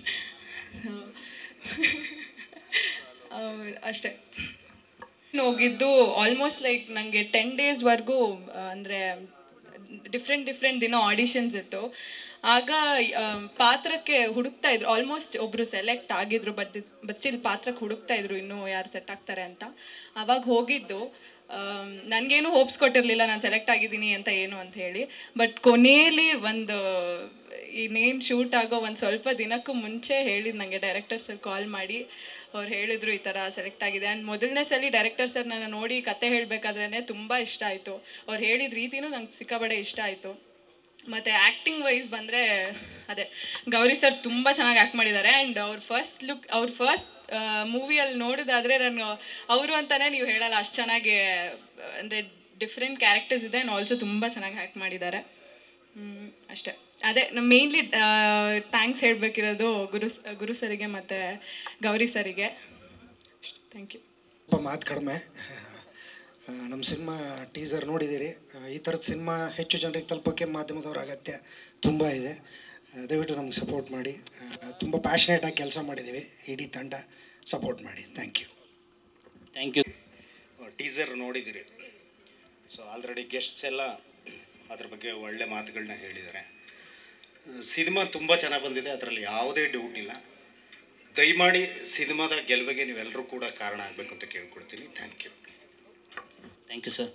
ಅಷ್ಟೇ. ಹೋಗಿದ್ದು ಆಲ್ಮೋಸ್ಟ್ ಲೈಕ್ ನನಗೆ ಟೆನ್ ಡೇಸ್ವರೆಗೂ ಅಂದರೆ ಡಿಫ್ರೆಂಟ್ ಡಿಫ್ರೆಂಟ್ ದಿನ ಆಡಿಷನ್ಸ್ ಇತ್ತು. ಆಗ ಪಾತ್ರಕ್ಕೆ ಹುಡುಕ್ತಾ ಇದ್ರು, ಆಲ್ಮೋಸ್ಟ್ ಒಬ್ಬರು ಸೆಲೆಕ್ಟ್ ಆಗಿದ್ರು, ಬಟ್ ಬಟ್ ಸ್ಟಿಲ್ ಪಾತ್ರಕ್ಕೆ ಹುಡುಕ್ತಾ ಇದ್ರು ಇನ್ನೂ ಯಾರು ಸೆಟ್ ಆಗ್ತಾರೆ ಅಂತ. ಆವಾಗ ಹೋಗಿದ್ದು ನನಗೇನು ಹೋಪ್ಸ್ ಕೊಟ್ಟಿರಲಿಲ್ಲ ನಾನು ಸೆಲೆಕ್ಟ್ ಆಗಿದ್ದೀನಿ ಅಂತ ಏನು ಅಂತ ಹೇಳಿ. ಬಟ್ ಕೊನೆಯಲ್ಲಿ ಒಂದು ಇನ್ನೇನು ಶೂಟ್ ಆಗೋ ಒಂದು ಸ್ವಲ್ಪ ದಿನಕ್ಕೂ ಮುಂಚೆ ಹೇಳಿದ್ದು ನನಗೆ ಡೈರೆಕ್ಟರ್ ಸರ್ ಕಾಲ್ ಮಾಡಿ. ಅವ್ರು ಹೇಳಿದರು ಈ ಥರ ಸೆಲೆಕ್ಟ್ ಆಗಿದೆ. ಆ್ಯಂಡ್ ಮೊದಲನೇ ಸಲ ಡೈರೆಕ್ಟರ್ ಸರ್ ನನ್ನ ನೋಡಿ ಕತೆ ಹೇಳಬೇಕಾದ್ರೇ ತುಂಬ ಇಷ್ಟ ಆಯಿತು. ಅವ್ರು ಹೇಳಿದ ರೀತಿಯೂ ನಂಗೆ ಸಿಕ್ಕಾಬಡೆ ಇಷ್ಟ ಆಯಿತು. ಮತ್ತು ಆ್ಯಕ್ಟಿಂಗ್ ವೈಸ್ ಬಂದರೆ ಅದೇ ಗೌರಿ ಸರ್ ತುಂಬ ಚೆನ್ನಾಗಿ ಆ್ಯಕ್ಟ್ ಮಾಡಿದ್ದಾರೆ. ಆ್ಯಂಡ್ ಅವ್ರ ಫಸ್ಟ್ ಲುಕ್ ಅವ್ರ ಫಸ್ಟ್ ಮೂವಿಯಲ್ಲಿ ನೋಡೋದಾದರೆ ನಾನು ಅವರು ಅಂತಲೇ ನೀವು ಹೇಳಲ್ಲ, ಅಷ್ಟು ಚೆನ್ನಾಗಿ ಅಂದರೆ ಡಿಫ್ರೆಂಟ್ ಕ್ಯಾರೆಕ್ಟರ್ಸ್ ಇದೆ. ಆ್ಯಂಡ್ ಆಲ್ಸೋ ತುಂಬ ಚೆನ್ನಾಗಿ ಆ್ಯಕ್ಟ್ ಮಾಡಿದ್ದಾರೆ. ಅಷ್ಟೇ. ಅದೇ ನಮ್ಮ ಮೇನ್ಲಿ ಥ್ಯಾಂಕ್ಸ್ ಹೇಳಬೇಕಿರೋದು ಗುರು ಗುರು ಸರಿಗೆ ಮತ್ತು ಗೌರಿ ಸರಿಗೆ. Thank you. ತುಂಬ ಮಾತು ಕಡಿಮೆ. ನಮ್ಮ ಸಿನಿಮಾ ಟೀಸರ್ ನೋಡಿದ್ದೀರಿ. ಈ ಥರದ ಸಿನಿಮಾ ಹೆಚ್ಚು ಜನರಿಗೆ ತಲುಪೋಕ್ಕೆ ಮಾಧ್ಯಮದವ್ರ ಅಗತ್ಯ ತುಂಬ ಇದೆ. ದಯವಿಟ್ಟು ನಮ್ಗೆ ಸಪೋರ್ಟ್ ಮಾಡಿ. ತುಂಬ ಪ್ಯಾಷನೇಟಾಗಿ ಕೆಲಸ ಮಾಡಿದ್ದೀವಿ, ಇಡೀ ತಂಡ ಸಪೋರ್ಟ್ ಮಾಡಿ. Thank you. Thank you. Teaser ನೋಡಿದ್ದೀರಿ. ಸೊ ಆಲ್ರೆಡಿ ಗೆಸ್ಟ್ಸ್ ಎಲ್ಲ ಅದ್ರ ಬಗ್ಗೆ ಒಳ್ಳೆ ಮಾತುಗಳನ್ನ ಹೇಳಿದ್ದಾರೆ. ಸಿನಿಮಾ ತುಂಬ ಚೆನ್ನಾಗಿ ಬಂದಿದೆ, ಅದರಲ್ಲಿ ಯಾವುದೇ ಡೌಟ್ ಇಲ್ಲ. ದಯಮಾಡಿ ಸಿನಿಮಾದ ಗೆಲುವಿಗೆ ನೀವೆಲ್ಲರೂ ಕೂಡ ಕಾರಣ ಆಗಬೇಕು ಅಂತ ಕೇಳ್ಕೊಳ್ತೀನಿ. Thank you. Thank you sir.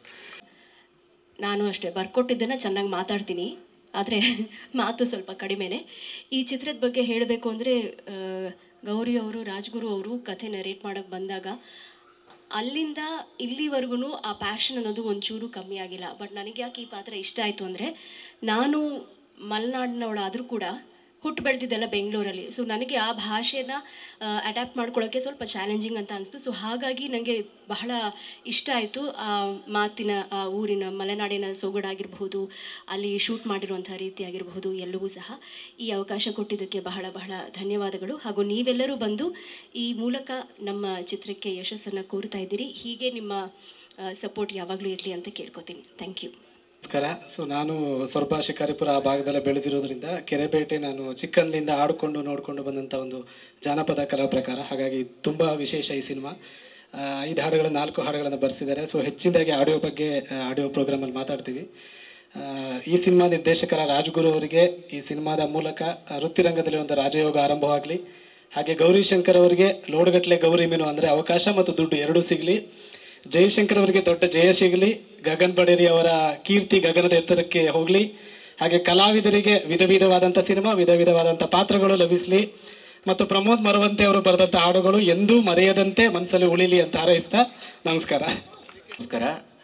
ನಾನು ಅಷ್ಟೇ ಬರ್ಕೊಟ್ಟಿದ್ದನ್ನು ಚೆನ್ನಾಗಿ ಮಾತಾಡ್ತೀನಿ, ಆದರೆ ಮಾತು ಸ್ವಲ್ಪ ಕಡಿಮೆನೇ. ಈ ಚಿತ್ರದ ಬಗ್ಗೆ ಹೇಳಬೇಕು ಅಂದರೆ ಗೌರಿ ಅವರು, ರಾಜ್ಗುರು ಅವರು ಕಥೆ ನರೇಟ್ ಮಾಡೋಕ್ಕೆ ಬಂದಾಗ ಅಲ್ಲಿಂದ ಇಲ್ಲಿವರೆಗೂ ಆ ಪ್ಯಾಷನ್ ಅನ್ನೋದು ಒಂಚೂರು ಕಮ್ಮಿ ಆಗಿಲ್ಲ. ಬಟ್ ನನಗೆ ಯಾಕೆ ಈ ಪಾತ್ರ ಇಷ್ಟ ಆಯಿತು ಅಂದರೆ, ನಾನು ಮಲೆನಾಡಿನವಳಾದರೂ ಕೂಡ ಹುಟ್ಟು ಬೆಳೆದಿದ್ದೆಲ್ಲ ಬೆಂಗಳೂರಲ್ಲಿ. ಸೊ ನನಗೆ ಆ ಭಾಷೆನ ಅಡ್ಯಾಪ್ಟ್ ಮಾಡ್ಕೊಳ್ಳೋಕ್ಕೆ ಸ್ವಲ್ಪ ಚಾಲೆಂಜಿಂಗ್ ಅಂತ ಅನಿಸ್ತು. ಸೊ ಹಾಗಾಗಿ ನನಗೆ ಬಹಳ ಇಷ್ಟ ಆಯಿತು. ಆ ಮಾತಿನ, ಆ ಊರಿನ ಮಲೆನಾಡಿನ ಸೊಗಡಾಗಿರಬಹುದು, ಅಲ್ಲಿ ಶೂಟ್ ಮಾಡಿರುವಂಥ ರೀತಿ ಆಗಿರಬಹುದು, ಎಲ್ಲವೂ ಸಹ ಈ ಅವಕಾಶ ಕೊಟ್ಟಿದ್ದಕ್ಕೆ ಬಹಳ ಬಹಳ ಧನ್ಯವಾದಗಳು. ಹಾಗೂ ನೀವೆಲ್ಲರೂ ಬಂದು ಈ ಮೂಲಕ ನಮ್ಮ ಚಿತ್ರಕ್ಕೆ ಯಶಸ್ಸನ್ನು ಕೋರ್ತಾ ಇದ್ದೀರಿ. ಹೀಗೆ ನಿಮ್ಮ ಸಪೋರ್ಟ್ ಯಾವಾಗಲೂ ಇರಲಿ ಅಂತ ಕೇಳ್ಕೊತೀನಿ. Thank you. ನಮಸ್ಕಾರ. ಸೊ ನಾನು ಸೊರಬ ಶಿಕಾರಿಪುರ ಆ ಭಾಗದಲ್ಲೇ ಬೆಳೆದಿರೋದ್ರಿಂದ ಕೆರೆಬೇಟೆ ನಾನು ಚಿಕ್ಕಂದಿನಿಂದ ಆಡಿಕೊಂಡು ನೋಡಿಕೊಂಡು ಬಂದಂಥ ಒಂದು ಜಾನಪದ ಕಲಾ ಪ್ರಕಾರ. ಹಾಗಾಗಿ ತುಂಬ ವಿಶೇಷ ಈ ಸಿನಿಮಾ. ಐದು ಹಾಡುಗಳ ನಾಲ್ಕು ಹಾಡುಗಳನ್ನು ಬರೆಸಿದ್ದಾರೆ. ಸೊ ಹೆಚ್ಚಿನದಾಗಿ ಆಡಿಯೋ ಬಗ್ಗೆ ಆಡಿಯೋ ಪ್ರೋಗ್ರಾಮಲ್ಲಿ ಮಾತಾಡ್ತೀವಿ. ಈ ಸಿನಿಮಾ ನಿರ್ದೇಶಕರ ರಾಜ್ಗುರು ಅವರಿಗೆ ಈ ಸಿನಿಮಾದ ಮೂಲಕ ವೃತ್ತಿರಂಗದಲ್ಲಿ ಒಂದು ರಾಜಯೋಗ ಆರಂಭವಾಗಲಿ. ಹಾಗೆ ಗೌರಿ ಶಂಕರ್ ಅವರಿಗೆ ಲೋಡ್ಗಟ್ಟಲೆ ಗೌರಿ ಮೀನು ಅಂದರೆ ಅವಕಾಶ ಮತ್ತು ದುಡ್ಡು ಎರಡೂ ಸಿಗಲಿ. ಜಯಶಂಕರ್ ಅವರಿಗೆ ದೊಡ್ಡ ಜಯ ಸಿಗಲಿ. ಗಗನ್ ಬಡೇರಿ ಅವರ ಕೀರ್ತಿ ಗಗನದ ಎತ್ತರಕ್ಕೆ ಹೋಗಲಿ. ಹಾಗೆ ಕಲಾವಿದರಿಗೆ ವಿಧ ವಿಧವಾದಂಥ ಸಿನಿಮಾ, ವಿಧ ವಿಧವಾದಂಥ ಪಾತ್ರಗಳು ಲಭಿಸಲಿ. ಮತ್ತು ಪ್ರಮೋದ್ ಮರವಂತೆ ಅವರು ಬರೆದಂಥ ಹಾಡುಗಳು ಎಂದೂ ಮರೆಯದಂತೆ ಮನಸ್ಸಲ್ಲಿ ಉಳಿಲಿ ಅಂತ ಹಾರೈಸ್ತಾ ನಮಸ್ಕಾರ. ನಮಸ್ಕಾರ.